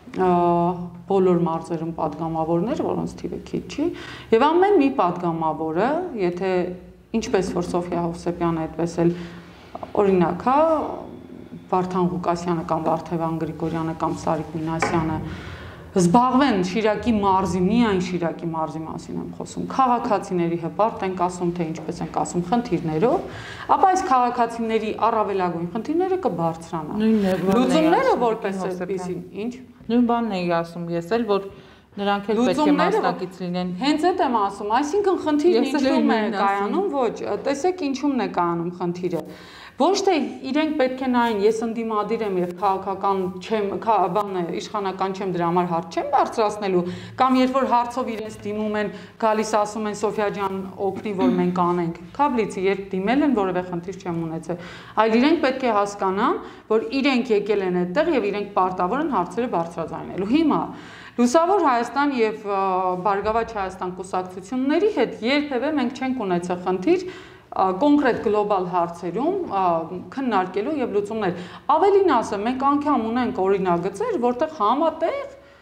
բոլոր մարզերում падգամավորներ, որոնց թիվը քիչ չի, եւ ամեն մի падգամավորը, եթե ինչպես որ Սոֆիա Հովսեփյանը այդպես էլ օրինակ, հա, Վարդան Ղուկասյանը կամ Վարդևան Գրիգորյանը կամ Սարիկ Մինասյանը զբաղվեն Շիրակի մարզի, միայն Շիրակի մարզի մասին եմ խոսում, քաղաքացիների հպարտ ենք ասում, թե ինչպես ենք ասում խնդիրներով, ապա այս քաղաքացիների առավելագույն խնդիրները կբարձրանան։ Լուծումները որպես այսպեսին, ինչ։ Նույն բանն էի ասում ես էլ, որ նրանք էլ պետք է մասնակից լինեն։ Հենց այդ եմ ասում, այսինքն խնդիրն ինչու՞մ է կայանում, ոչ, տեսեք ինչու՞մն է կայանում խնդիրը։ Ոչ թե իրենք պետք է նայեն, ես ընդդիմադիր եմ եւ քաղաքական չեմ, իշխանական չեմ, դրա համար հարց չեմ բարձրացնելու, կամ երբ որ հարցով իրենց դիմում են, գալիս ասում են Սոֆիա ջան, օգնի, որ մենք անենք։ Քաբլիցի երբ դիմել են, որևէ խնդիր չեմ ունեցել, այլ իրենք պետք է հասկանան, որ իրենք եկել են այդտեղ եւ իրենք պարտավոր են հարցերը բարձրաձայնելու։ Հիմա Լուսավոր Հայաստան եւ Բարգավաճ Հայաստան կուսակցությունների հետ երբևէ մենք չենք ունեցել խնդիր կոնկրետ գլոբալ հարցերում քննարկելու եւ լուծումներ։ Ավելին ասեմ, մենք անգամ ունենք օրինագծեր, որտեղ համատեղ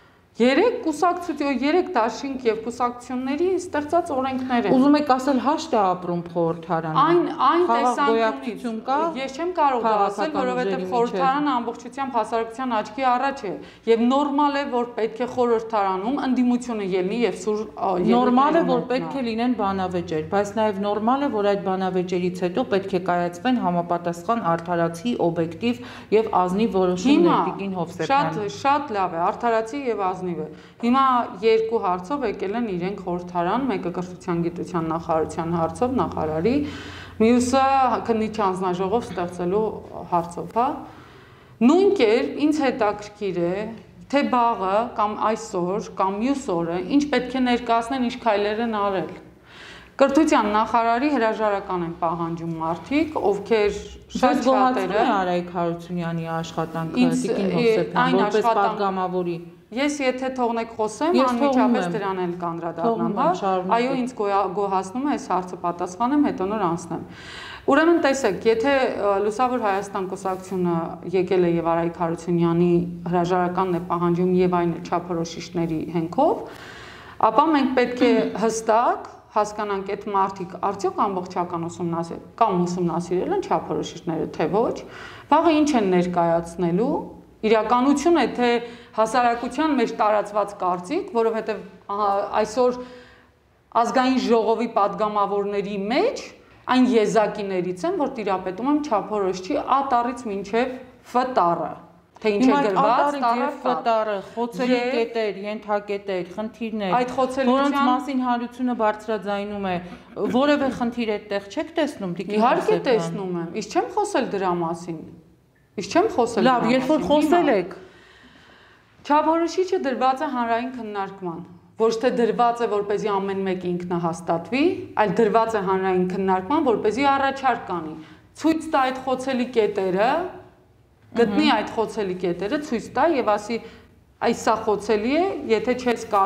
3 կուսակցություն, 3 դաշինք եւ կուսակցությունների ստեղծած օրենքներ են։ Ուզում եք ասել հաշտ է ապրում խորհրդարանը։ Այն տեսանկյունից կա։ Ես չեմ կարող դա ասել, որովհետեւ խորհրդարանը ամբողջությամբ հասարակության աչքի առաջ է եւ նորմալ է, որ պետք է խորհրդարանում ընդդիմությունը ելնի եւ սուր նորմալ է, որ պետք է լինեն բանավեճեր, բայց նաեւ նորմալ է, որ այդ բանավեճերից հետո պետք է կայացվեն համապատասխան արդարացի, օբյեկտիվ եւ ազնիվ որոշումներ Տիկին Հովսեփյան։ Շատ լավ է, արդարացի եւ Հիմա երկու հարցով եկել են իրենք խորհրդարան, մեկը կրթության գիտության նախարարության հարցով նախարարի, մյուսը քննիչ հանձնաժողով ստեղծելու հարցով, հա։ Նույն կերպ ինձ հետաքրքիր է, թե բաղը կամ այսօր կամ մյուս օրը ինչ պետք է ներկայացնեն, ինչ քայլեր են արել։ Կրթության նախարարի հրաժարական են պահանջում մարդիկ, ովքեր շատ շատերը Արայիկ Հարությունյանի աշխատանքը Տիկին Հովսեփյան որպես պատգամավորի Ես եթե թողնեք խոսեմ, անմիջապես դրան էլ կանդրադառնամ, հա։ Այո, ինձ գոհացնում է այս հարցը պատասխանեմ, հետո նոր անցնեմ։ Ուրեմն տեսեք, եթե Լուսավոր Հայաստան կուսակցությունը եկել է եւ Արայիկ Հարությունյանի հրաժարականն է պահանջում եւ այն չափորոշիչների հենքով, ապա մենք պետք է հստակ հասկանանք այդ մարդիկ արդյոք ամբողջական ուսումնասիրել են չափորոշիչները, թե ոչ, վաղը ինչ են ներկայացնելու, իրականություն է, թե հասարակության մեջ տարածված կարծիք, որովհետև այսօր ազգային ժողովի պատգամավորների մեջ այն եզակիներից են, որ տիրապետում են չափորոշիչի ատառից մինչև Ֆ տառը, թե ինչ է գրված, տառը, խոցելի կետեր, ենթակետեր, խնդիրներ, որոնց մասին հարությունը բարձրաձայնում է, որևէ խնդիր այդտեղ չեք տեսնում, Տիկին Հովսեփյան։ Իհարկե տեսնում եմ, իսկ չեմ խոսել դրա մասին։ Լավ, երբ որ խոսել եք, չափորոշիչը դրված է հանրային քննարկման, ոչ թե դրված է որպեսզի ամեն մեկ ինքնահաստատվի, այլ դրված է հանրային քննարկման, որպեսզի առաջարկ կանի, ցույց տա այդ խոցելի կետերը, գտնի այդ խոցելի կետերը, ցույց տա եւ ասի այս սա խոցելի է, եթե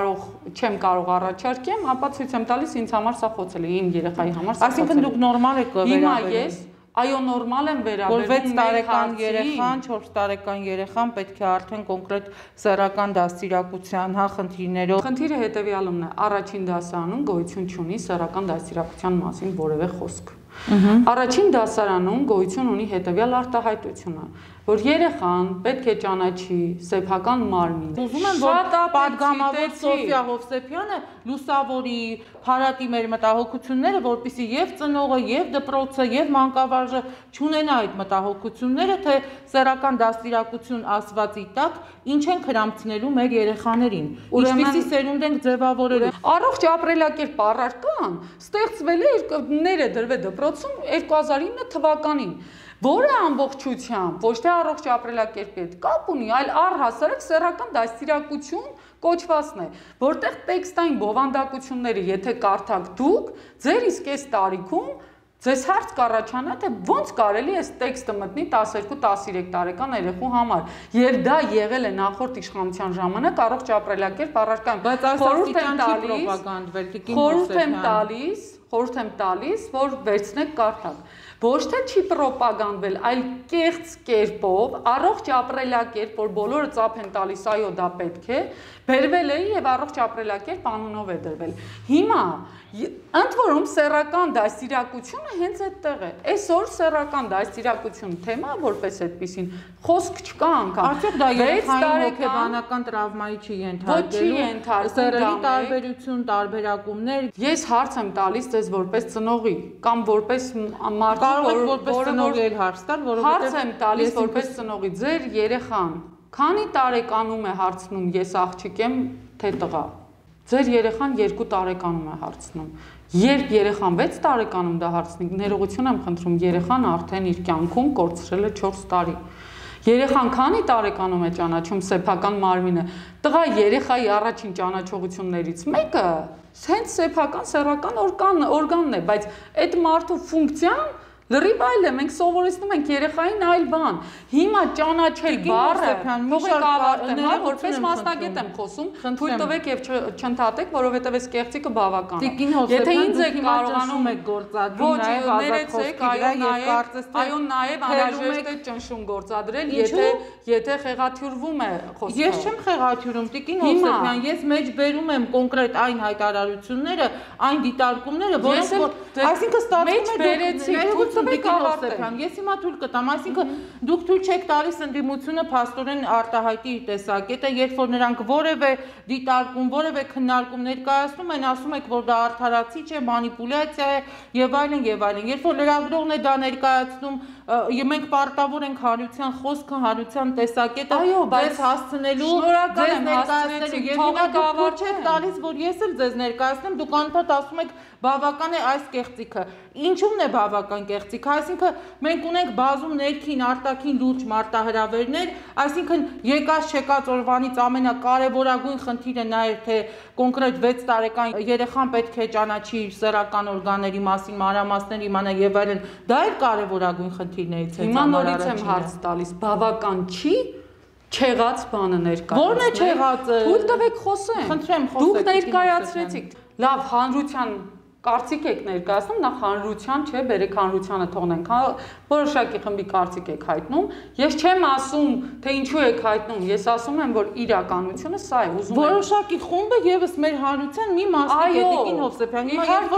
չեմ կարող առաջարկեմ, ապա ցույց եմ տալիս ինձ համար սա խոցելի է, իմ երեխայի համար սա խոցելի է։ Այսինքն դուք նորմալ եք վերաբերվում։ Այո, նորմալ եմ վերաբերվում։ Որ 6 տարեկան երեխան, 4 տարեկան երեխան պետք է արդեն կոնկրետ սեռական դաստիարակության, հա, խնդիրներով։ Խնդիրը հետևյալումն է, առաջին դասարանում գոյություն չունի սեռական դաստիարակության մասին որևէ խոսք։ Առաջին դասարանում գոյություն ունի հետևյալ արտահայտությունը, որ երեխան պետք է ճանաչի սեփական մարմին։ Ուզում եմ, որ պատգամավոր Սոֆիա Հովսեփյանը լուսավորի, փարատի մեր մտահոգությունները, որպեսզի եւ ծնողը, եւ դպրոցը, եւ մանկավարժը չունենա այդ մտահոգությունները, թե սեռական դաստիարակություն ասվածի տակ ինչ են քրամցնելու մեր երեխաներին։ Ինչպիսի սերունդ ենք ձևավորելու։ Առողջ ապրելակերպ առարկան ստեղծվել է ները դրվել դպրոցում 2009 թվականին, որը ամբողջությամբ ոչ թե առողջ ապրելակերպի հետ կապ ունի, այլ առհասարակ սեռական դաստիարակություն կոչվածն է, որտեղ տեքստային բովանդակությունները, եթե կարդաք դուք, ձեր իսկ այս տարիքում ձեզ հարց կառաջանա, թե ոնց կարելի է այս տեքստը մտնի 12-13 տարեկան երեխու համար, եւ դա եղել է նախորդ իշխանության ժամանակ առողջ ապրելակերպ առարկան, բայց այսօր չի պրոպագանդվել, Տիկին Հովսեփյան։ Խորհուրդ եմ տալիս, որ վերցնեք կարդաք։ Ոչ թե չի պրոպագանդվել, այլ կեղծ կերպով, առողջ ապրելակերպ, որ բոլորը ծափ են տալիս, այո, դա պետք է, բերվել է եւ առողջ ապրելակերպ անունով է դրվել։ Հիմա ընդ որում սեռական դաստիարակությունը հենց այդտեղ է։ Այսօր սեռական դաստիարակություն թեմա որպես այդպեսին խոսք չկա անգամ։ Արդյոք դա երեխային հոգեբանական տրավմայի չի ենթարկվելու։ Սեռերի տարբերություն, տարբերակումներ։ Ես հարց եմ տալիս ձեզ որպես ծնողի կամ որպես մարդ, կարող եք որպես ծնողի էլ հարց տալ, որովհետեւ հարց եմ տալիս որպես ծնողի, ձեր երեխան քանի տարեկանում է հարցնում ես աղջիկ եմ, թե տղա։ Ձեր երեխան 2 տարեկանում է հարցնում։ Երբ երեխան 6 տարեկանում դա հարցնի, ներողություն եմ խնդրում, երեխան արդեն իր կյանքում կորցրել է 4 տարի։ Երեխան քանի տարեկանում է ճանաչում սեփական մարմինը։ Տղա երեխայի առաջին ճանաչողություններից մեկը հենց սեփական սեռական օրգանն է, բայց այդ մարդու ֆունկցիան լրիվ այլ է, մենք սովորեցնում ենք երեխային այլ բան։ Հիմա ճանաչել բառը, թողեք ավարտեմ, որպես մասնագետ եմ խոսում, թույլ տվեք եւ չընդհատեք, որովհետեւ այս կեղծիկը բավական է։ Եթե ինձ եք կարողանում եք գործադրում նաեւ ներեցեք, այո, նաեւ անհրաժեշտ է ճնշում գործադրել, եթե խեղաթյուրվում է խոսքը։ Ես չեմ խեղաթյուրում, Տիկին Հովսեփյան, ես մեջ բերում եմ կոնկրետ այն հայտարարությունները, այն դիտարկումները, որոնք այսինքն ստացվում է Ես հիմա թույլ կտամ, այսինքն դուք թույլ չեք տալիս ընդդիմությունը փաստորեն արտահայտի իր տեսակետը, երբ որ նրանք որևէ դիտարկում, որևէ քննարկում ներկայացնում են, ասում եք, որ դա արդարացիչ է, մանիպուլյացիա է եւ այլն եւ այլն։ Երբ որ լրագրողն է դա ներկայացնում, մենք պարտավոր ենք հանրության խոսքը, հանրության տեսակետը ձեզ հասցնելու, ձեզ ներկայացնելու եւ հիմա դուք չեք տալիս, որ ես էլ ձեզ ներկայացնեմ, դուք անընդհատ ասում եք բավական է այս կեղծիքը։ Ինչու՞մն է բավական կեղծիքը, այսինքն մենք ունենք բազում ներքին, արտաքին լուրջ մարտահրավերներ, այսինքն եկած օրվանից ամենակարևորագույն խնդիրը նա էր, թե կոնկրետ 6 տարեկան երեխան պետք է ճանաչի իր սեռական օրգանների մասին, մանրամասներ իմանա եւ այլն, դա էլ կարևորագույն խնդիրներից է։ Հիմա նորից եմ հարց տալիս, բավական չի չեղած բանը ներկայացնել։ Ո՞րն է չեղածը։ Թույլ տվեք խոսեմ։ Խնդրեմ, խոսեք։ Դուք ներկայացրեցիք։ Լավ, հանրության կարծիք եք ներկայացնում, նախ հանրության չէ, բերեք հանրությանը թողնենք, որոշակի խմբի կարծիք եք հայտնում, ես չեմ ասում, թե ինչու եք հայտնում, ես ասում եմ, որ իրականությունը սա է, ուզում եմ։ Որոշակի խումբը եւս մեր հանրության մի մասնիկ է, Տիկին Հովսեփյան,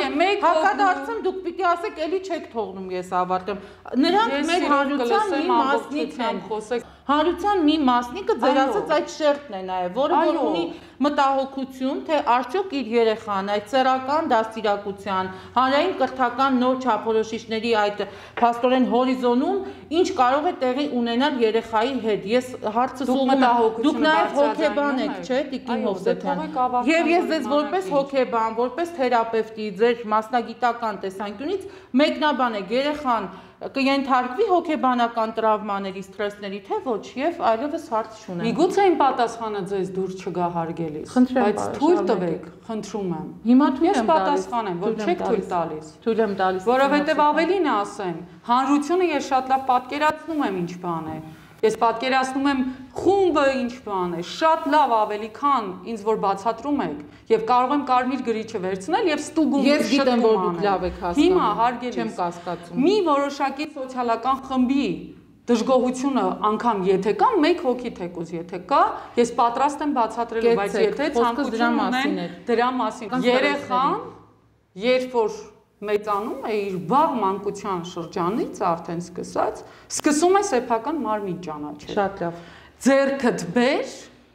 հակադարձում դուք պիտի ասեք, էլի չեք թողնում, ես ավարտեմ։ Նրանք մեր հանրության մի մասնիկն են, հանրության մի մասնիկը ձեր ասած այդ շերտն է նաեւ, որը որ ունի մտահոգություն, թե արդյոք իր երեխան այդ սեռական դաստիարակության, հանրային կրթական նոր չափորոշիչների այդ փաստորեն հորիզոնում ինչ կարող է տեղի ունենալ երեխայի հետ։ Ես հարցը սովորում եմ, դուք նաև հոգեբան եք, չէ, Տիկին Հովսեփյան։ Եվ ես ձեզ որպես հոգեբան, որպես թերապևտի, ձեր մասնագիտական տեսանկյունից մեկնաբան եք, երեխան կենթարկվի հոգեբանական տրավմաների, սթրեսների, թե ոչ, եւ այլևս հարց չունեմ։ Միգուցե իմ պատասխանը ձեզ դուրս չգա հարգելիս, բայց թույլ տվեք, խնդրում եմ։ Հիմա թույլ եմ պատասխանեմ, որ չեք թույլ տալիս։ Թույլ եմ տալիս։ Որովհետեւ ավելին ասեմ, հանրությունը ես շատ լավ պատկերացնում եմ ինչ բան է։ Ես պատկերացնում եմ խումբը ինչ բան է, շատ լավ ավելի քան ինձ որ բացատրում եք եւ կարող եմ կարմիր գրիչը վերցնել եւ ստուգում Ես գիտեմ որ դուք լավ եք հասկանում։ Հիմա հարգելի չեմ կասկածում։ Մի որոշակի սոցիալական խմբի դժգոհությունը անգամ եթե կա, մեկ հոգի թեկուզ եթե կա, ես պատրաստ եմ բացատրելու, բայց եթե ցանկություն ունեն դրա մասին, երեխան երբ որ մեծանում է իր վաղ մանկության շրջանից արդեն սկսում է սեփական մարմին ճանաչել։ Շատ լավ։ Ձեռքդ բեր,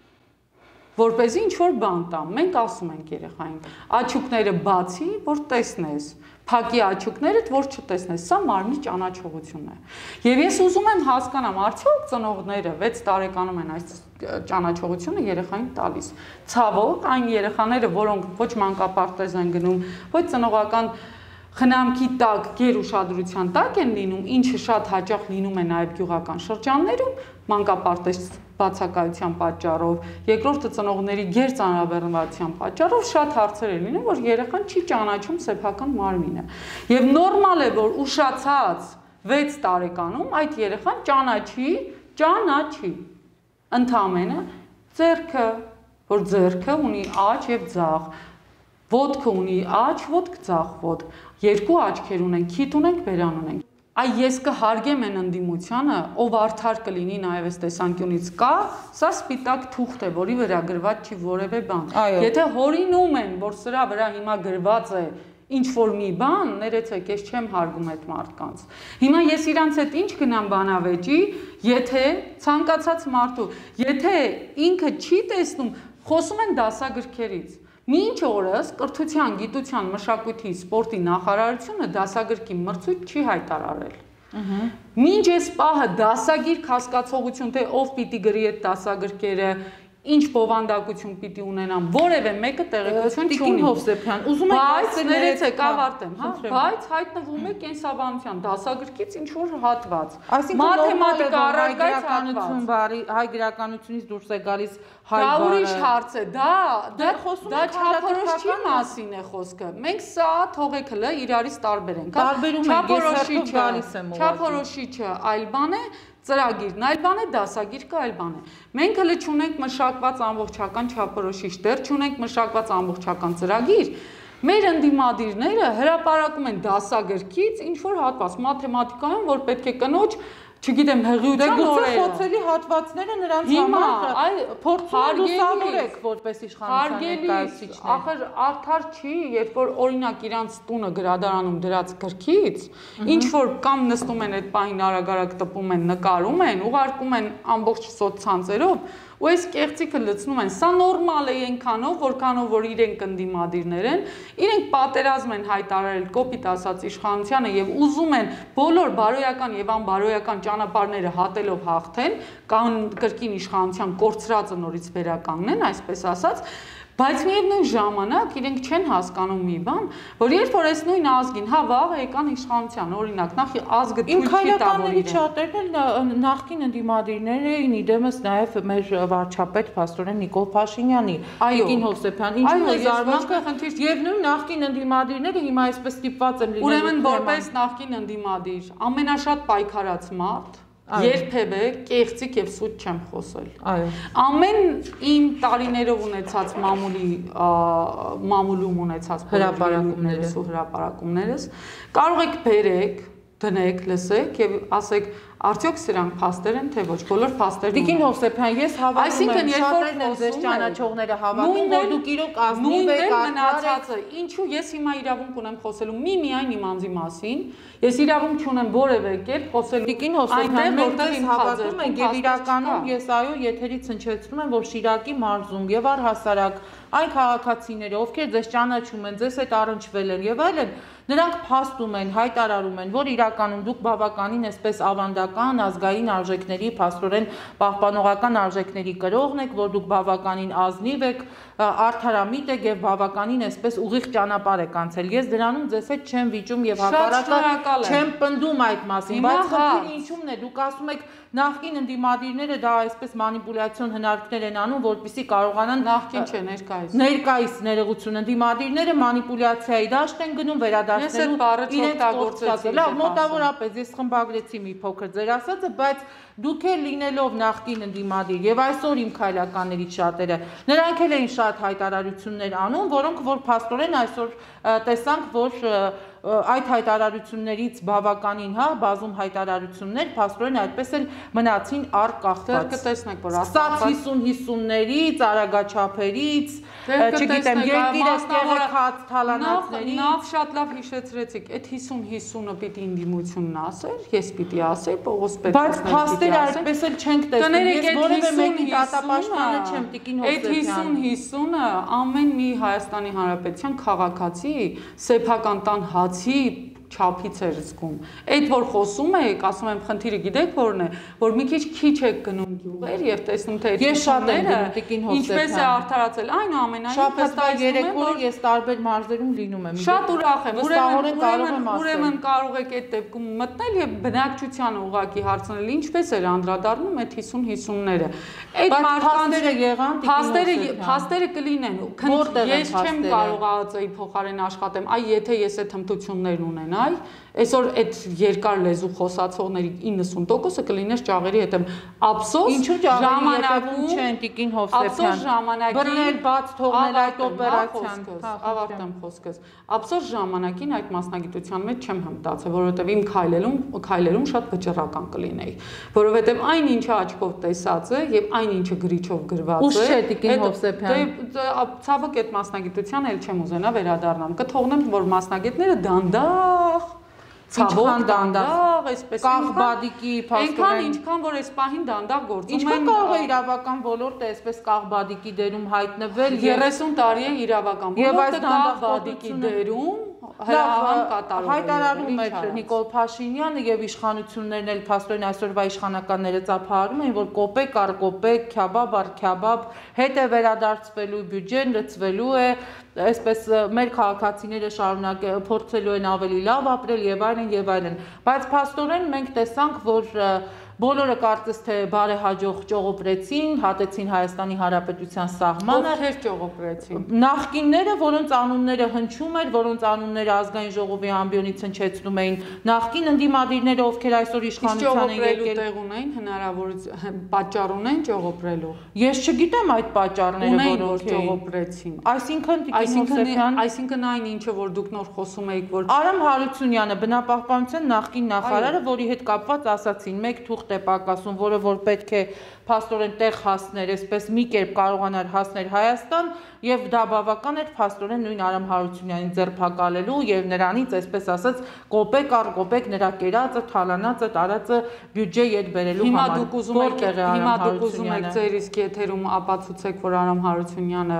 որպեսզի ինչ-որ բան տամ։ Մենք ասում ենք երեխային, աչուկները բացի, որ տեսնես, փակի աչուկներդ, որ չտեսնես։ Սա մարմնի ճանաչողություն է։ Եվ ես ուզում եմ հասկանամ, արդյոք ծնողները 6 տարեկանում են այս ճանաչողությունը երեխային տալիս։ Ցավոք, այն երեխաները, որոնք ոչ մանկապարտեզ են գնում, ոչ ծնողական խնամքի տակ, գեր ուշադրության տակ են լինում, ինչը շատ հաճախ լինում է նաև գյուղական շրջաններում, մանկապարտեզ բացակայության պատճառով, երկրորդը ծնողների գեր ծանրաբեռնվածության պատճառով շատ հարցեր է լինում, որ երեխան չի ճանաչում սեփական մարմինը։ Եվ նորմալ է, որ ուշացած 6 տարեկանում այդ երեխան ճանաչի ընդամենը ձեռքը, որ ձեռքը ունի աջ եւ ձախ, ոտքը ունի աջ, ոտք ձախ ոտք, երկու աչքեր ունենք, քիթ ունենք, բերան ունենք։ Այ ես կհարգեմ այն ընդդիմությանը, ով արդար կլինի նաև այս տեսանկյունից կա, սա սպիտակ թուղթ է, որի վրա գրված չի որևէ բան։ Եթե հորինում են, որ սրա վրա հիմա գրված է ինչ-որ մի բան, ներեցեք, ես չեմ հարգում այդ մարդկանց։ Հիմա ես իրանց հետ ինչ գնամ բանավեճի, եթե ցանկացած մարդու, եթե ինքը չի տեսնում, խոսում են դասագրքերից։ Մինչ օրս կրթության, գիտության, մշակույթի, սպորտի նախարարությունը դասագրքի մրցույթ չի հայտարարել։ Մինչ այս պահը դասագիրք հասկացողություն, թե ով պիտի գրի այդ դասագրքերը, ինչ բովանդակություն պիտի ունենան, որևէ մեկը տեղեկություն չունի։ Տիկին Հովսեփյան, ուզում եք ասել ներեցեք ավարտեմ, հա, բայց հայտնվում է կենսաբանության դասագրքից ինչ որ հատված։ Մաթեմատիկա առարկայից հայ գրականությունից դուրս է գալիս հայ բառը։ Դա ուրիշ հարց է, դա չափորոշիչի մասին է խոսքը։ Մենք սա թողեք հլը իրարից տարբերենք, հա։ Չափորոշիչը այլ բան է, ծրագիրն այլ բան է, դասագիրքը այլ բան է։ Մենք հələ չունենք մշակված ամբողջական չափորոշիչ, դեռ չունենք մշակված ամբողջական ծրագիր։ Մեր ընդդիմադիրները հրապարակում են դասագրքից ինչ որ հատված մաթեմատիկայում, որ պետք է կնոջ չգիտեմ հղիության օրերը։ Խոցելի հատվածները նրանց համար փորձում լուսավորեք որպես իշխանության ներկայացուցիչներ։ Ախր արդար չի, երբ որ օրինակ իրանց տունը գրադարանում դրած գրքից, ինչ որ կամ նստում են այդ պահին արագ-արագ տպում են, նկարում են, ուղարկում են ամբողջ սոցցանցերով, ու այս կեղծիքը լցնում են։ Սա նորմալ է այնքանով, որքանով որ իրենք ընդդիմադիրներ են, իրենք պատերազմ են հայտարարել կոպիտ ասած իշխանությանը եւ ուզում են բոլոր բարոյական եւ անբարոյական ճանապարհները հատելով հաղթեն, կան կրկին իշխանության կորցրածը նորից վերականգնեն, այսպես ասած, բայց միևնույն ժամանակ իրենք չեն հասկանում մի բան, որ երբ որ այս նույն ազգին, հա, վաղը եկան իշխանության, օրինակ, նախ ազգը թույլ չի տա, որ իրեն։ Շատերն նախկին ընդդիմադիրներ էին, իդեմս նաև մեր վարչապետ փաստորեն Նիկոլ Փաշինյանի, Տիկին Հովսեփյան, ինչու է զարմանքը, եւ նույն նախկին ընդդիմադիրները հիմա այսպես ստիպված են լինել։ Ուրեմն որպես նախկին ընդդիմադիր, ամենաշատ պայքարած մարդ երբևէ կեղծիկ եւ սուտ չեմ խոսել։ Այո։ Ամեն իմ տարիներով ունեցած մամուլում ունեցած հրապարակումներս ու հրապարակումներս կարող եք բերեք, դնեք, լսեք եւ ասեք արդյոք սրանք փաստեր են թե ոչ, բոլոր փաստերն Տիկին Հովսեփյան, ես հավատում եմ, շատերն են ձեզ ճանաչողները հավատում, որ դուք իրոք ազնիվ եք, մնացածը, ինչու ես հիմա իրավունք ունեմ խոսելու միայն իմ անձի մասին, ես իրավունք չունեմ որևէ կերպ խոսելու Տիկին Հովսեփյան, մենք ձեզ հավատում ենք եւ իրականում ես այո եթերից հնչեցնում եմ, որ Շիրակի մարզում եւ առհասարակ այն քաղաքացիները, ովքեր ձեզ ճանաչում են, ձեզ հետ առնչվել են եւ այլն, նրանք փաստում են, հայտարարում են, որ իրականում դուք բավականին այսպես ավանդական ազգային արժեքների, փաստորեն պահպանողական արժեքների կրողն եք, որ դուք բավականին ազնիվ եք, արդարամիտ եք եւ բավականին այսպես ուղիղ ճանապարհ եք անցել։ Ես դրանում ձեզ հետ չեմ վիճում եւ հակառակը չեմ պնդում այդ մասին, բայց խնդիրը ինչու՞մն է, դուք ասում եք նախկին ընդդիմադիրները դա այսպես մանիպուլյացիոն հնարքներ են անում, որպեսզի կարողանան նախկին չէ, ներկայիս ներողություն ընդդիմադիրները մանիպուլյացիայի դաշտ են գնում վերադարձնելու իրենց գործածը։ Լավ, մոտավորապես ես խմբագրեցի մի փոքր ձեր ասածը, բայց դուք էլ լինելով նախկին ընդդիմադիր եւ այսօր իմ քայլականներից շատերը, նրանք էլ էին շատ հայտարարություններ անում, որոնք որ փաստորեն այսօր տեսանք, որ այդ հայտարարություններից բավականին, հա, բազում հայտարարություններ փաստորեն այդպես էլ մնացին առկախված։ Կտեսնեք, որ ստաց 50-50-ներից, արագաչափերից, չգիտեմ, երկիրը տեղեկած թալանածների։ Նախ շատ լավ հիշեցրեցիք, այդ 50-50-ը պիտի ինդիմությունն ասեր, ես պիտի ասեի, Պողոս Պետրոսյանը։ Բայց փաստերը այդպես էլ չենք տեսնում։ Ես որևէ մեկի դատապաշտպանը չեմ, Տիկին Հովսեփյան։ Այդ 50-50-ը ամեն մի Հայաստանի Հանրապետության քաղաքացի սեփական տան հացի չափից էր զգում։ Այդ որ խոսում եք, ասում եմ, խնդիրը գիտեք որն է, որ մի քիչ եք գնում գյուղեր եւ տեսնում թե ես շատ եմ գնում Տիկին Հովսեփյան։ Ինչպես է արդարացել, այնուամենայնիվ շաբաթվա երեկոը ես տարբեր մարզերում լինում եմ։ Շատ ուրախ եմ, ուրեմն կարող եք այդ դեպքում մտնել եւ բնակչությանը ուղակի հարցնել, ինչպես էր անդրադառնում այդ 50-50-ները։ Այդ մարդկանցները եղան, փաստերը կլինեն։ Ես չեմ կարող ԱԱԾ-ի փոխարեն աշխատեմ, այ եթե ես այդ հմտություններն ունենա այսօր այդ երկար լեզու խոսացողների 90%-ը կլիներ ճաղերի հետ եմ ափսոս ժամանակում չեն Տիկին Հովսեփյան բռնել բաց թողնել այդ օպերացիան ավարտեմ խոսքս ափսոս ժամանակին այդ մասնագիտության մեջ չեմ հմտացել որովհետև իմ քայլերում շատ վճռական կլինեի որովհետև այն ինչը աչքով տեսած է եւ այն ինչը գրիչով գրված է ուշ չէ Տիկին Հովսեփյան ցավոք այդ մասնագիտության էլ չեմ ուզենա վերադառնամ կթողնեմ որ մասնագետները դանդաղ Ցավոք դանդաղ, այսպես կաղբադիկի փաստորեն ինչքան որ այս պահին դանդաղ գործում են ինչքան կարող է իրավական ոլորտը այսպես կաղբադիկի դերում հայտնվել 30 տարի է իրավական ոլորտը կաղբադիկի դերում հայտարարում էր Նիկոլ Փաշինյանը եւ իշխանություններն էլ փաստորեն այսօրվա իշխանականները ծափահարում են, որ կոպեկ առ կոպեկ, քյաբաբ առ քյաբաբ հետ է վերադարձվելու բյուջեն, լցվելու է, այսպես մեր քաղաքացիները շարունակել փորձելու են ավելի լավ ապրել եւ այլն, բայց փաստորեն մենք տեսանք, որ բոլորը կարծես թե բարեհաջող ճողոպրեցին, հատեցին Հայաստանի Հանրապետության սահմանը։ Ովքեր ճողոպրեցին։ Նախկինները, որոնց անունները հնչում էր, որոնց անունները ազգային ժողովի ամբիոնից հնչեցնում էին, նախկին ընդդիմադիրները, ովքեր այսօր իշխանության են եկել, տեղ ունեն, հնարավորություն պատճառ ունեն ճողոպրելու։ Ես չգիտեմ այդ պատճառները, որոնք ճողոպրեցին։ Այսինքն այն ինչը որ դուք նոր խոսում եք, որ Արամ Հարությունյանը, բնապահպանության նախկին նախարարը, որի հետ կապված ասացին, մեկ թուղթ է պակասում, որը որ պետք է փաստորեն տեղ հասներ, այսպես մի կերպ կարողանար հասնել Հայաստան, եւ դա բավական էր փաստորեն նույն Արամ Հարությունյանին ձերբակալելու եւ նրանից, այսպես ասած, կոպեկ առ կոպեկ նրա կերածը, թալանածը, տարածը բյուջե յետ բերելու համար։ Հիմա դուք ուզում եք ձեր իսկ եթերում ապացուցեք, որ Արամ Հարությունյանը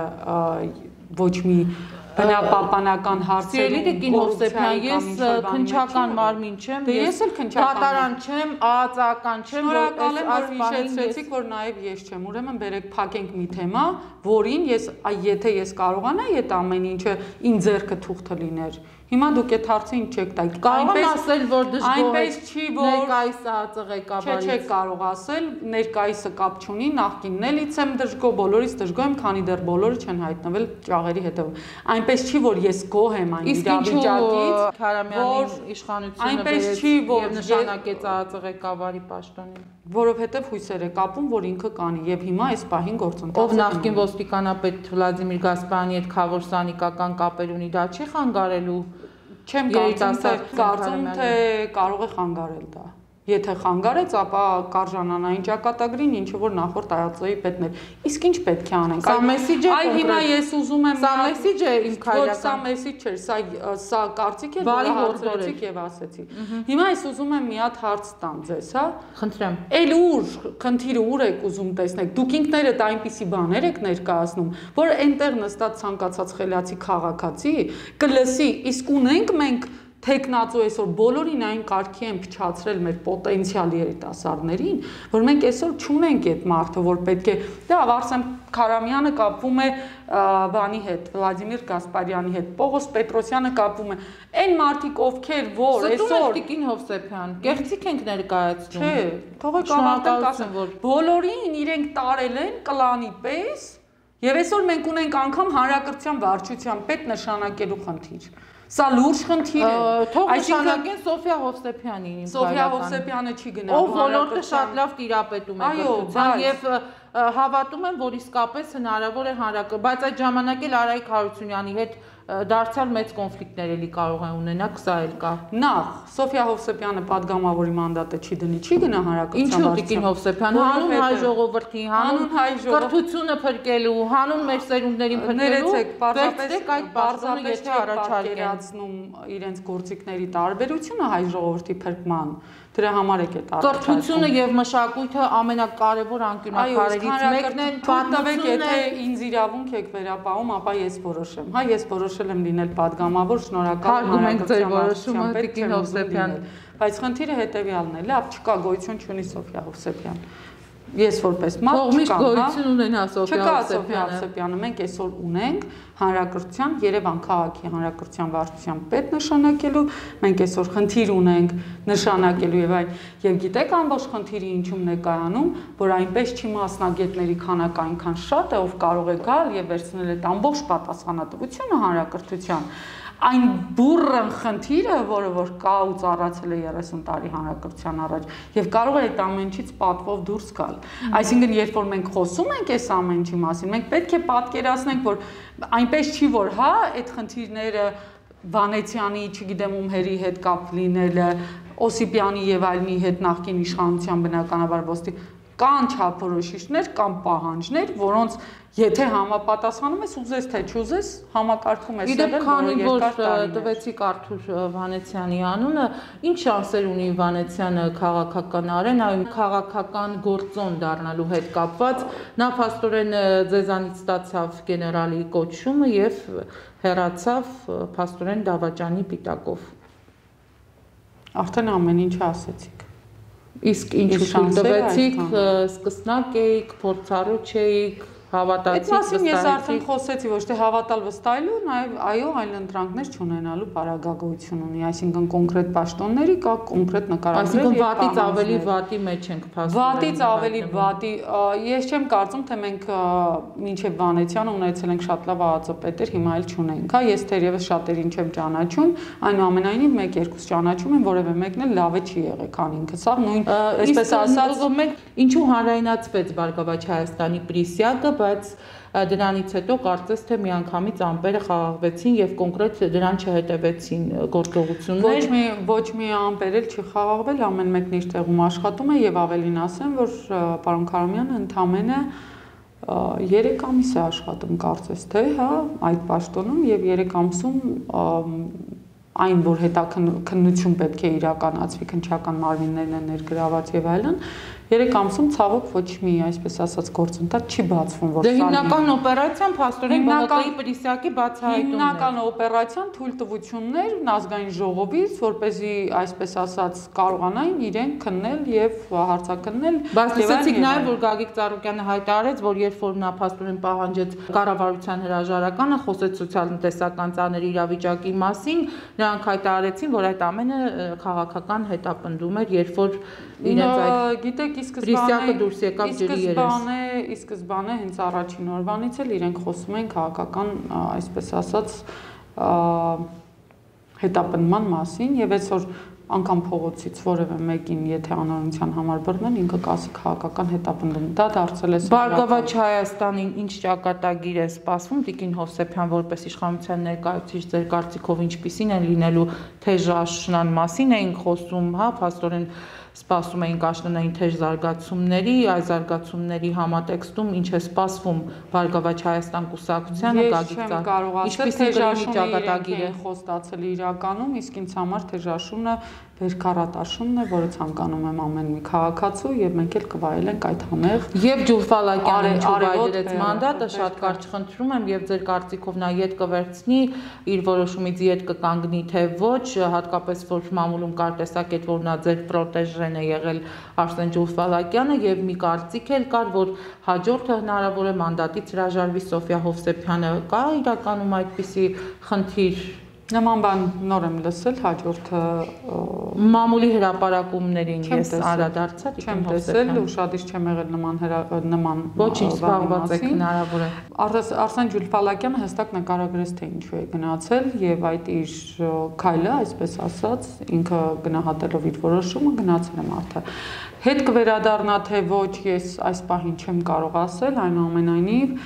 ոչ մի բնապահպանական հարցերում Հովսեփյան, ես քննչական մարմին չեմ, ես էլ կատարան չեմ, ԱԱԾ-ական չեմ, շնորհակալ եմ, որ հիշեցրեցիք, որ նաև ես չեմ, ուրեմն բերեք փակենք մի թեմա, որին եթե ես կարողանայի այդ ամեն ինչը իմ ձեռքը թուղթը լիներ, հիմա դուք այդ հարցը ինչ չեք տա։ Կարող եմ ասել, որ դժգոհ այնպես չի, որ ներկայիս ԱԱԾ ղեկավարից չեք կարող ասել, ներկայիսը կապ չունի, նախկինն էլից եմ դժգոհ, բոլորից դժգոհ եմ, քանի դեռ բոլորը չեն հայտնվել ճաղերի հետևում։ Այնպես չի, որ ես գոհ եմ այն իրավիճակից, Քարամյանի իշխանությունը այնպես չի, որ նշանակեց ԱԱԾ ղեկավարի պաշտոնին, որովհետև հույսեր է կապում, որ ինքը կանի եւ հիմա այս պահին գործընթացը ով նախկին ոստիկանապետ Վլադիմիր Գասպարյանի հետ խավորսանիկական կապեր ունի, դա չի խանգարելու։ Չեմ կարծում, թե կարող է խանգարել դա։ Եթե խանգարեց, ապա կարժանանա այն ճակատագրին, ինչը որ նախորդ ԱԱԾ-ի պետներ։ Իսկ ինչ պետք է անենք։ Սա մեսիջ է։ Այ հիմա ես ուզում եմ Սա մեսիջ է իմ քայլական։ Սա մեսիջ չէր, սա կարծիք է, որ հարցրեցիք եւ ասեցի։ Հիմա ես ուզում եմ մի հատ հարց տամ ձեզ, հա։ Խնդրեմ։ Էլ խնդիրը ուր եք ուզում տեսնեք։ Դուք ինքներդ այնպիսի բաներ եք ներկայացնում, որ այնտեղ նստած ցանկացած խելացի քաղաքացի կլսի, իսկ ունենք մենք թեկնածու այսօր բոլորին այն կարգի են փչացրել մեր պոտենցիալ երիտասարդներին, որ մենք այսօր չունենք այդ մարդը, որ պետք է դա Վարսեմ Քարամյանը կապվում է բանի հետ, Վլադիմիր Գասպարյանի հետ, Պողոս Պետրոսյանը կապվում է։ Այն մարդիկ, ովքեր որ այսօր Տիկին Հովսեփյան, կեղծիք ենք ներկայացնում։ Չէ, թողեք ավարտենք ասեմ, որ բոլորին իրենք տարել են կլանի պես, եւ այսօր մենք ունենք անգամ հանրակրթության վարչության պետ նշանակելու խնդիր։ Սա լուրջ խնդիր է։ Թող նշանակեն Սոֆիա Հովսեփյանին։ Սոֆիա Հովսեփյանը չի գնա։ Ով ոլորտը շատ լավ տիրապետում է կրթության եւ հավատում եմ, որ իսկապես հնարավոր է բայց այդ ժամանակ էլ Արայիկ Հարությունյանի հետ դարձյալ մեծ կոնֆլիկտներ էլի կարող է ունենաք, սա էլ կա։ Նախ Սոֆիա Հովսեփյանը падգամավորի մանդատը չի դնի, չի գնա հանրակրթության Ինչու Տիկին Հովսեփյանը հանուն հայ ժողովրդի, հանուն կրթությունը փրկելու, հանուն մեր սերունդներին փրկելու, ներեցեք, պարզապես եթե առաջարկեցնում իրենց գործիքների տարբերությունը հայ ժողովրդի փրկման դրա համար է այդ կրթությունը եւ մշակույթը ամենակարևոր անկյունաքարերից մեկն են։ Պատմեք, եթե ինձ իրավունք եք վերապահում, ապա ես որոշեմ։ Հա, ես որոշել եմ լինել падգամավոր, շնորհակալ եմ հանրակրթության Տիկին Հովսեփյան։ Բայց խնդիրը հետեւյալն է, լավ, չկա գոյություն չունի Սոֆիա Հովսեփյան։ Ես որպես մարդ չկա, գոյություն ունենա Սոֆիա Հովսեփյանը, մենք այսօր ունենք հանրակրթության Երևան քաղաքի հանրակրթության վարչության պետ նշանակելու, մենք այսօր խնդիր ունենք նշանակելու եւ այլ, եւ գիտեք ամբողջ խնդիրը ինչում ներկայանում, որ այնպես չի մասնագետների քանակը այնքան շատ է, ով կարող է գալ եւ վերցնել այդ ամբողջ պատասխանատվությունը հանրակրթության այն բուրըն խնդիրը, որը որ կա ու ծառացել է 30 տարի հանրակրթության առաջ եւ կարող է այդ ամենից պատվով դուրս գալ։ Այսինքն, երբ որ մենք խոսում ենք այս ամենի մասին, մենք պետք է պատկերացնենք, որ այնպես չի, որ հա, այդ խնդիրները Վանեցյանի, չգիտեմ ում հերի հետ կապ լինելը, Օսիպյանի եւ այլնի հետ նախկին իշխանության բնականաբար ոստի կան չափորոշիչներ կամ պահանջներ, որոնց եթե համապատասխանում ես, ուզես թե չուզես, համակարգում ես ելել, որը երկար տարիներ։ Տվեցիք Արթուր Վանեցյանի անունը, ինչ շանսեր ունի Վանեցյանը քաղաքական արենայում, քաղաքական գործոն դառնալու հետ կապված, նա փաստորեն ձեզանից ստացավ գեներալի կոչումը եւ հեռացավ փաստորեն դավաճանի պիտակով։ Արդեն ամեն ինչ ասեցիք։ Իսկ ինչու թույլ տվեցիք, սկսնակ էիք, փորձառու չէիք, հավատացիք, վստահեցիք։ Այդ մասին ես արդեն խոսեցի, ոչ թե հավատալ վստահելու, նաև այո, այլ ընտրանքներ չունենալու պարագագություն ունի, այսինքն կոնկրետ պաշտոնների կա կոնկրետ նկարագրել եւ վատից ավելի վատի մեջ ենք փաստորեն։ Վատից ավելի վատի, ես չեմ կարծում, թե մենք մինչև Վանեցյանը ունեցել ենք շատ լավ ԱԱԾ-պետեր, հիմա էլ չունենք, հա, ես թերևս շատերին չեմ ճանաչում, այնուամենայնիվ 1-2 ճանաչում եմ, որևէ մեկն էլ լավը չի եղել, քան ինքս, հա, նույն այսպես ասած, մենք ինչու հանրայնացվեց Բարգավաճ Հայաստանի պրիսյակը, բայց դրանից հետո կարծես թե միանգամից ամպերը խաղաղվեցին եւ կոնկրետ դրան չհետևեցին գործողություններ։ Ոչ մի ամպեր էլ չի խաղաղվել, ամեն մեկն իր տեղում աշխատում է եւ ավելին ասեմ, որ պարոն Քարամյանը ընդամենը 3 ամիս է աշխատում, կարծես թե, հա, այդ պաշտոնում եւ 3 ամսում այն, որ հետաքննություն պետք է իրականացվի, քննչական մարմիններն են ներգրաված եւ այլն, 3 ամսում ցավոք ոչ մի, այսպես ասած, գործընթաց չի բացվում, որ սա հիմնական օպերացիան փաստորեն ԲՀԿ-ի պրիսյակի բացահայտումն է։ Հիմնական օպերացիան թույլտվություններ ազգային ժողովից, որպեսզի, այսպես ասած, կարողանային իրենք քննել եւ հարցաքննել։ Բայց լսեցիք նաեւ, որ Գագիկ Ծառուկյանը հայտարարեց, որ երբ որ նա փաստորեն պահանջեց կառավարության հրաժարականը, խոսեց սոցիալ-տնտեսական ծանր իրավիճակի մասին, նրանք հայտարարեցին, որ այդ ամենը քաղաքական հետապնդում էր, երբ որ իրենց այդ գիտեք, ի սկզբանե հենց առաջին օրվանից էլ իրենք խոսում են քաղաքական, այսպես ասած, հետապնդման մասին եւ այսօր անգամ փողոցից որևէ մեկին եթե անօրինության համար բռնեն, ինքը կասի քաղաքական հետապնդում։ Դա դարձել է Բարգավաճ Հայաստանին ինչ ճակատագիր է սպասվում Տիկին Հովսեփյան որպես իշխանության ներկայացուցիչ ձեր կարծիքով ինչպիսին են լինելու թեժ աշնան մասին էինք խոսում, հա, փաստորեն սպասում էինք աշնանային թեժ զարգացումների, այս զարգացումների համատեքստում ինչ է սպասվում Բարգավաճ Հայաստան կուսակցությանը Գագիկ Ծառուկյանը, ինչպիսին ճակատագիր է խոստացել իրականում, իսկ ինձ համար թեժաշունը Վերքարատաշունն է, որը ցանկանում եմ ամեն մի քաղաքացու եւ մենք էլ կվայելենք այդ համեղ եւ Ջուլֆալակյանը ինչու վայելեց մանդատը, շատ կարճ խնդրում եմ եւ ձեր կարծիքով նա յետ կվերցնի, իր որոշումից յետ կկանգնի թե ոչ, հատկապես որ մամուլում կար տեսակետ, որ նա ձեր պրոտեժեն է եղել Արսեն Ջուլֆալակյանը եւ մի կարծիք էլ կար, որ հաջորդը հնարավոր է մանդատից հրաժարվի Սոֆիա Հովսեփյանը, կա իրականում այդպիսի խնդիր։ Նման բան նոր եմ լսել, հաջորդը մամուլի հրապարակումներին ես անդրադարձա, չեմ տեսել, ուշադիր չեմ եղել նման ոչինչ զբաղված եք հնարավոր է։ Արսեն Ջուլֆալակյանը հստակ նկարագրեց, թե ինչու է գնացել եւ այդ իր քայլը, այսպես ասած, ինքը գնահատելով իր որոշումը գնացել է մարդը։ Հետ կվերադառնա թե ոչ, ես այս պահին չեմ կարող ասել, այնուամենայնիվ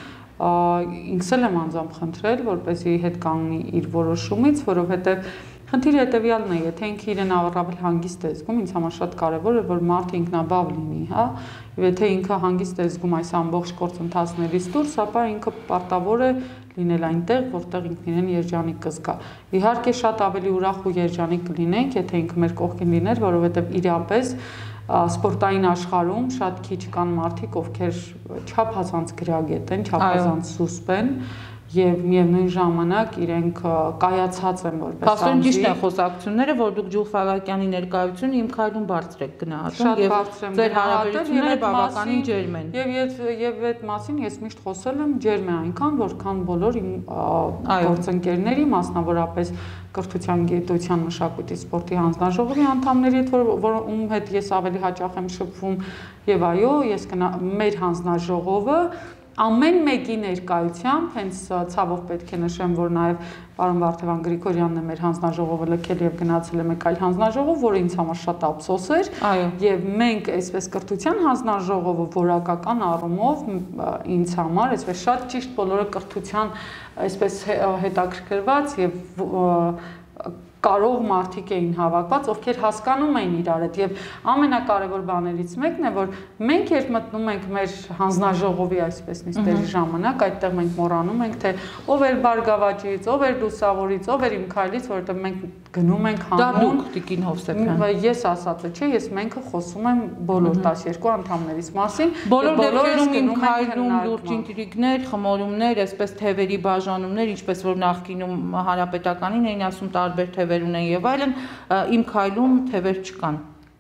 ինքս էլ եմ անձամբ խնդրել, որպեսզի հետ կանգնի իր որոշումից, որովհետև խնդիրը հետևյալն է, եթե ինքը իրեն առավել հանգիստ է զգում, ինձ համար շատ կարևոր է, որ մարդը ինքնաբավ լինի, հա, եւ եթե ինքը հանգիստ է զգում այս ամբողջ գործընթացներից դուրս, ապա ինքը պարտավոր է լինել այնտեղ, որտեղ ինքն իրեն երջանիկ կզգա։ Իհարկե շատ ավելի ուրախ ու երջանիկ կլինենք, եթե ինքը մեր կողքին լիներ, որովհետև իրապես սպորտային աշխարհում շատ քիչ կան մարդիկ, ովքեր չափազանց գրագետ են, չափազանց սուսպ են եւ միևնույն ժամանակ իրենք կայացած են որպես Փաստորեն ճիշտ է խոսակցությունները, որ դուք Ջուլֆալակյանի ներկայությունը իմ քայլում բարձր եք գնահատում եւ ձեր հարաբերությունները բավականին ջերմ են։ Եվ այդ մասին ես միշտ խոսել եմ, ջերմ է այնքան, որքան բոլոր իմ գործընկերների, մասնավորապես կրթության, գիտության, մշակույթի, սպորտի հանձնաժողովի անդամների հետ, ում հետ ես ավելի հաճախ եմ շփվում եւ այո, մեր հանձնաժողովը ամեն մեկի ներկայությամբ, հենց ցավով պետք է նշեմ, որ նաև պարոն Վարդևան Գրիգորյանն է մեր հանձնաժողովը լքել եւ գնացել է մեկ այլ հանձնաժողով, որը ինձ համար շատ ափսոս էր, եւ մենք այսպես կրթության հանձնաժողովը որակական առումով ինձ համար այսպես շատ ճիշտ բոլորը կրթության այսպես հետաքրքրված եւ կարող մարդիկ էին հավաքված, ովքեր հասկանում էին իրար հետ եւ ամենակարևոր բաներից մեկն է, որ մենք երբ մտնում ենք մեր հանձնաժողովի այսպես նիստերի ժամանակ, այդտեղ մենք մոռանում ենք, թե ով էր Բարգավաճից, ով էր Լուսավորից, ով էր Իմ քայլից, որովհետեւ մենք գնում ենք հանուն Տիկին Հովսեփյան։ Ես ասածը չէ, ես մենք խոսում եմ բոլոր 12 անդամներից մասին։ Բոլոր դեպքերում Իմ քայլում լուրջ ինտրիգներ, խմորումներ, այսպես թևերի բաժանումներ, ինչպես որ նախկինում հանրապետականին էին ասում տարբեր թևեր ունեն եւ այլն, Իմ քայլում թևեր չկան։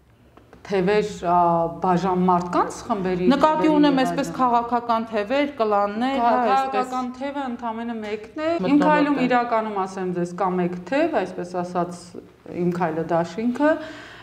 Թևեր բաժան մարդկանց խմբերի նկատի ունեմ այսպես քաղաքական թևեր, կլաններ, քաղաքական թևը ընդամենը մեկն է։ Իմ քայլում իրականում ասեմ ձեզ կա մեկ թև, այսպես ասած Իմ քայլը դաշինքը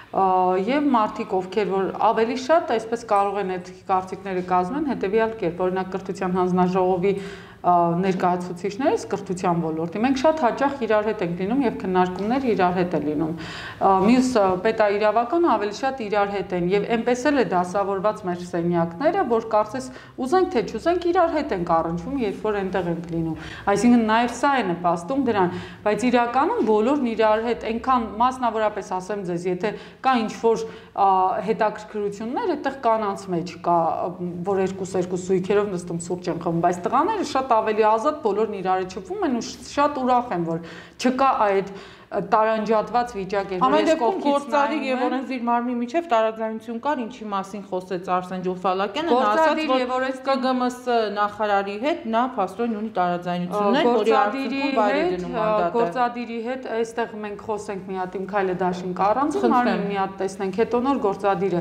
եւ մարդիկ ովքեր որ ավելի շատ այսպես կարող են այդ կարծիքները կազմեն հետեւյալ կերպ օրինակ կրթության հանձնաժողովի ներկայացուցիչներս կրթության ոլորտի մենք շատ հաճախ իրար հետ ենք լինում եւ քննարկումներ իրար հետ է լինում մյուս պետաիրավականը ավելի շատ իրար հետ են եւ այնպես էլ է դասավորված մեր սենյակները որ կարծես ուզենք թե չուզենք իրար հետ ենք առնչվում երբ որ այնտեղ ենք լինում այսինքն նաեւ սա է նպաստում դրան բայց իրականում բոլորն իրար հետ այնքան մասնավորապես ասեմ ձեզ եթե կա ինչ որ հետաքրքրություններ այդտեղ կանանց մեջ կա որ երկու զույգերով նստում սուրճ են խմում բայց տղաները շատ ավելի ազատ բոլորն իրար չփվում են ու շատ ուրախ են որ չկա այդ տարանջատված վիճակ է որ ես կողքից գործադիր եւ օրենսդիր մարմնի միջև տարաձայնություն կար ինչի մասին խոսեց Արսեն Ջուլֆալակյանը նա ասաց որ ԿԳՄՍ նախարարի հետ նա փաստորեն ունի տարաձայնություններ որի արդյունքում վայր է դնում մանդատը գործադիրի հետ այստեղ մենք խոսենք մի հատ Իմ քայլը դաշինք առանց մարմին մի հատ տեսնենք հետո նոր գործադիրը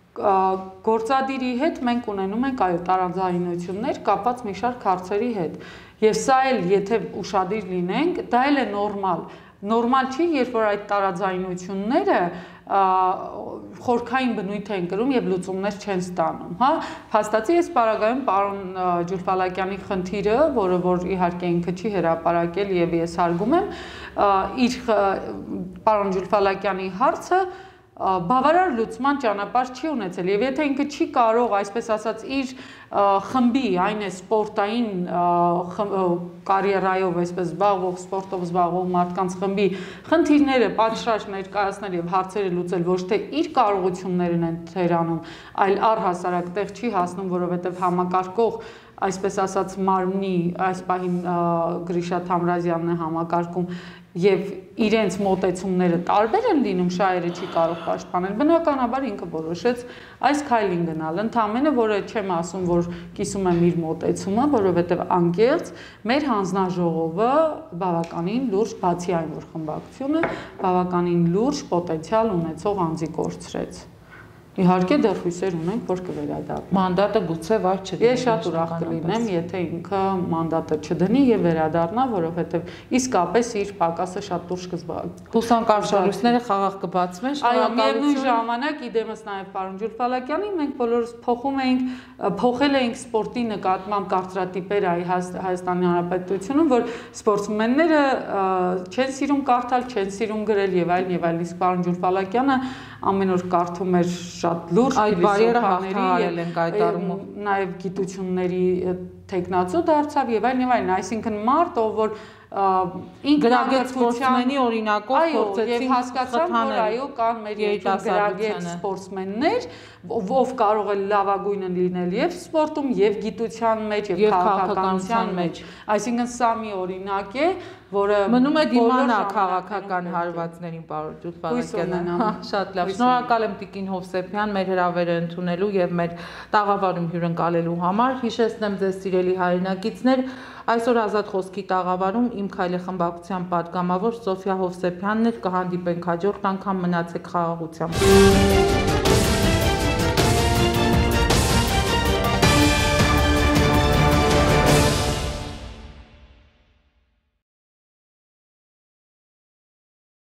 գործադիրի հետ մենք ունենում ենք այո տարաձայնություններ կապված մի շարք հարցերի հետ եւ սա էլ եթե ուշադիր լինենք դա էլ է նորմալ չի երբ որ այդ տարաձայնությունները խորքային բնույթ են կրում եւ լուծումներ չեն ստանում հա փաստացի ես պարագայում պարոն Ջուլֆալակյանի խնդիրը որը որ իհարկե ինքը չի հրապարակել եւ ես հարգում եմ իր պարոն Ջուլֆալակյանի հարցը բավարար լուծման ճանապարհ չի ունեցել եւ եթե ինքը չի կարող այսպես ասած իր խմբի այն է սպորտային կարիերայով այսպես զբաղվող սպորտով զբաղվող մարդկանց խմբի խնդիրները պատշաճ ներկայացնել եւ հարցերը լուծել ոչ թե իր կարողություններն են թերանում այլ առհասարակ տեղ չի հասնում որովհետեւ համակարգող այսպես ասած մարմնի այս պահին Գրիշա Թամրազյանն է համակարգում եւ իրենց մոտեցումները տարբեր են լինում շահերը չի կարող պաշտպանել բնականաբար ինքը որոշեց այս քայլին գնալ ընդամենը որը չեմ ասում որ կիսում եմ իր մոտեցումը որովհետեւ անկեղծ մեր հանձնաժողովը բավականին լուրջ բացի այն որ խմբակցությունը բավականին լուրջ պոտենցիալ ունեցող անձի կորցրեց Իհարկե դեռ հույսեր ունենք, որ կվերադառնա։ Մանդատը գուցե վայր չդնի։ Ես շատ ուրախ կլինեմ, եթե ինքը մանդատը չդնի եւ վերադառնա, որովհետեւ իսկապես իր պակասը շատ դուրս կզբաղի։ Հուսանք արշալույսները խաղաղ կբացվեն։ Այո, միևնույն ժամանակ իդեմս նաեւ պարոն Ջուլֆալակյանի մենք բոլորս փոխել էինք սպորտի նկատմամբ կարծրատիպեր Հայաստանի Հանրապետությունում, որ սպորտսմենները չեն սիրում կարդալ, չեն սիրում գրել եւ այլն, իսկ պարոն Ջուլֆալակյանը ամեն օր կարդում էր շատ լուրջ ֆիլոսոֆաների եւ նաեւ գիտությունների տեխնացու դարձավ եւ այլն, այսինքն մարդ, ով որ գրագետ սպորտսմենի օրինակով փորձեցին եւ հասկացան, որ այո, կան մեր երկրում գրագետ սպորտսմեններ, ով կարող է լավագույնը լինել եւ սպորտում, եւ գիտության մեջ, եւ քաղաքականության մեջ։ Այսինքն սա մի օրինակ է, որը մնում է դիմանա քաղաքական հարվածներին, պարոն Ջուլֆալակյանը։ Շատ լավ։ Շնորհակալ եմ Տիկին Հովսեփյան մեր հրավերը ընդունելու եւ մեր տաղավարում հյուրընկալելու համար։ Հիշեցնեմ ձեզ սիրելի հայրենակիցներ, այսօր Ազատ խոսքի տաղավարում Իմ քայլը խմբակցության պատգամավոր Սոֆիա Հովսեփյանն էր, կհանդիպենք հաջորդ անգամ, մնացեք խաղաղությամբ։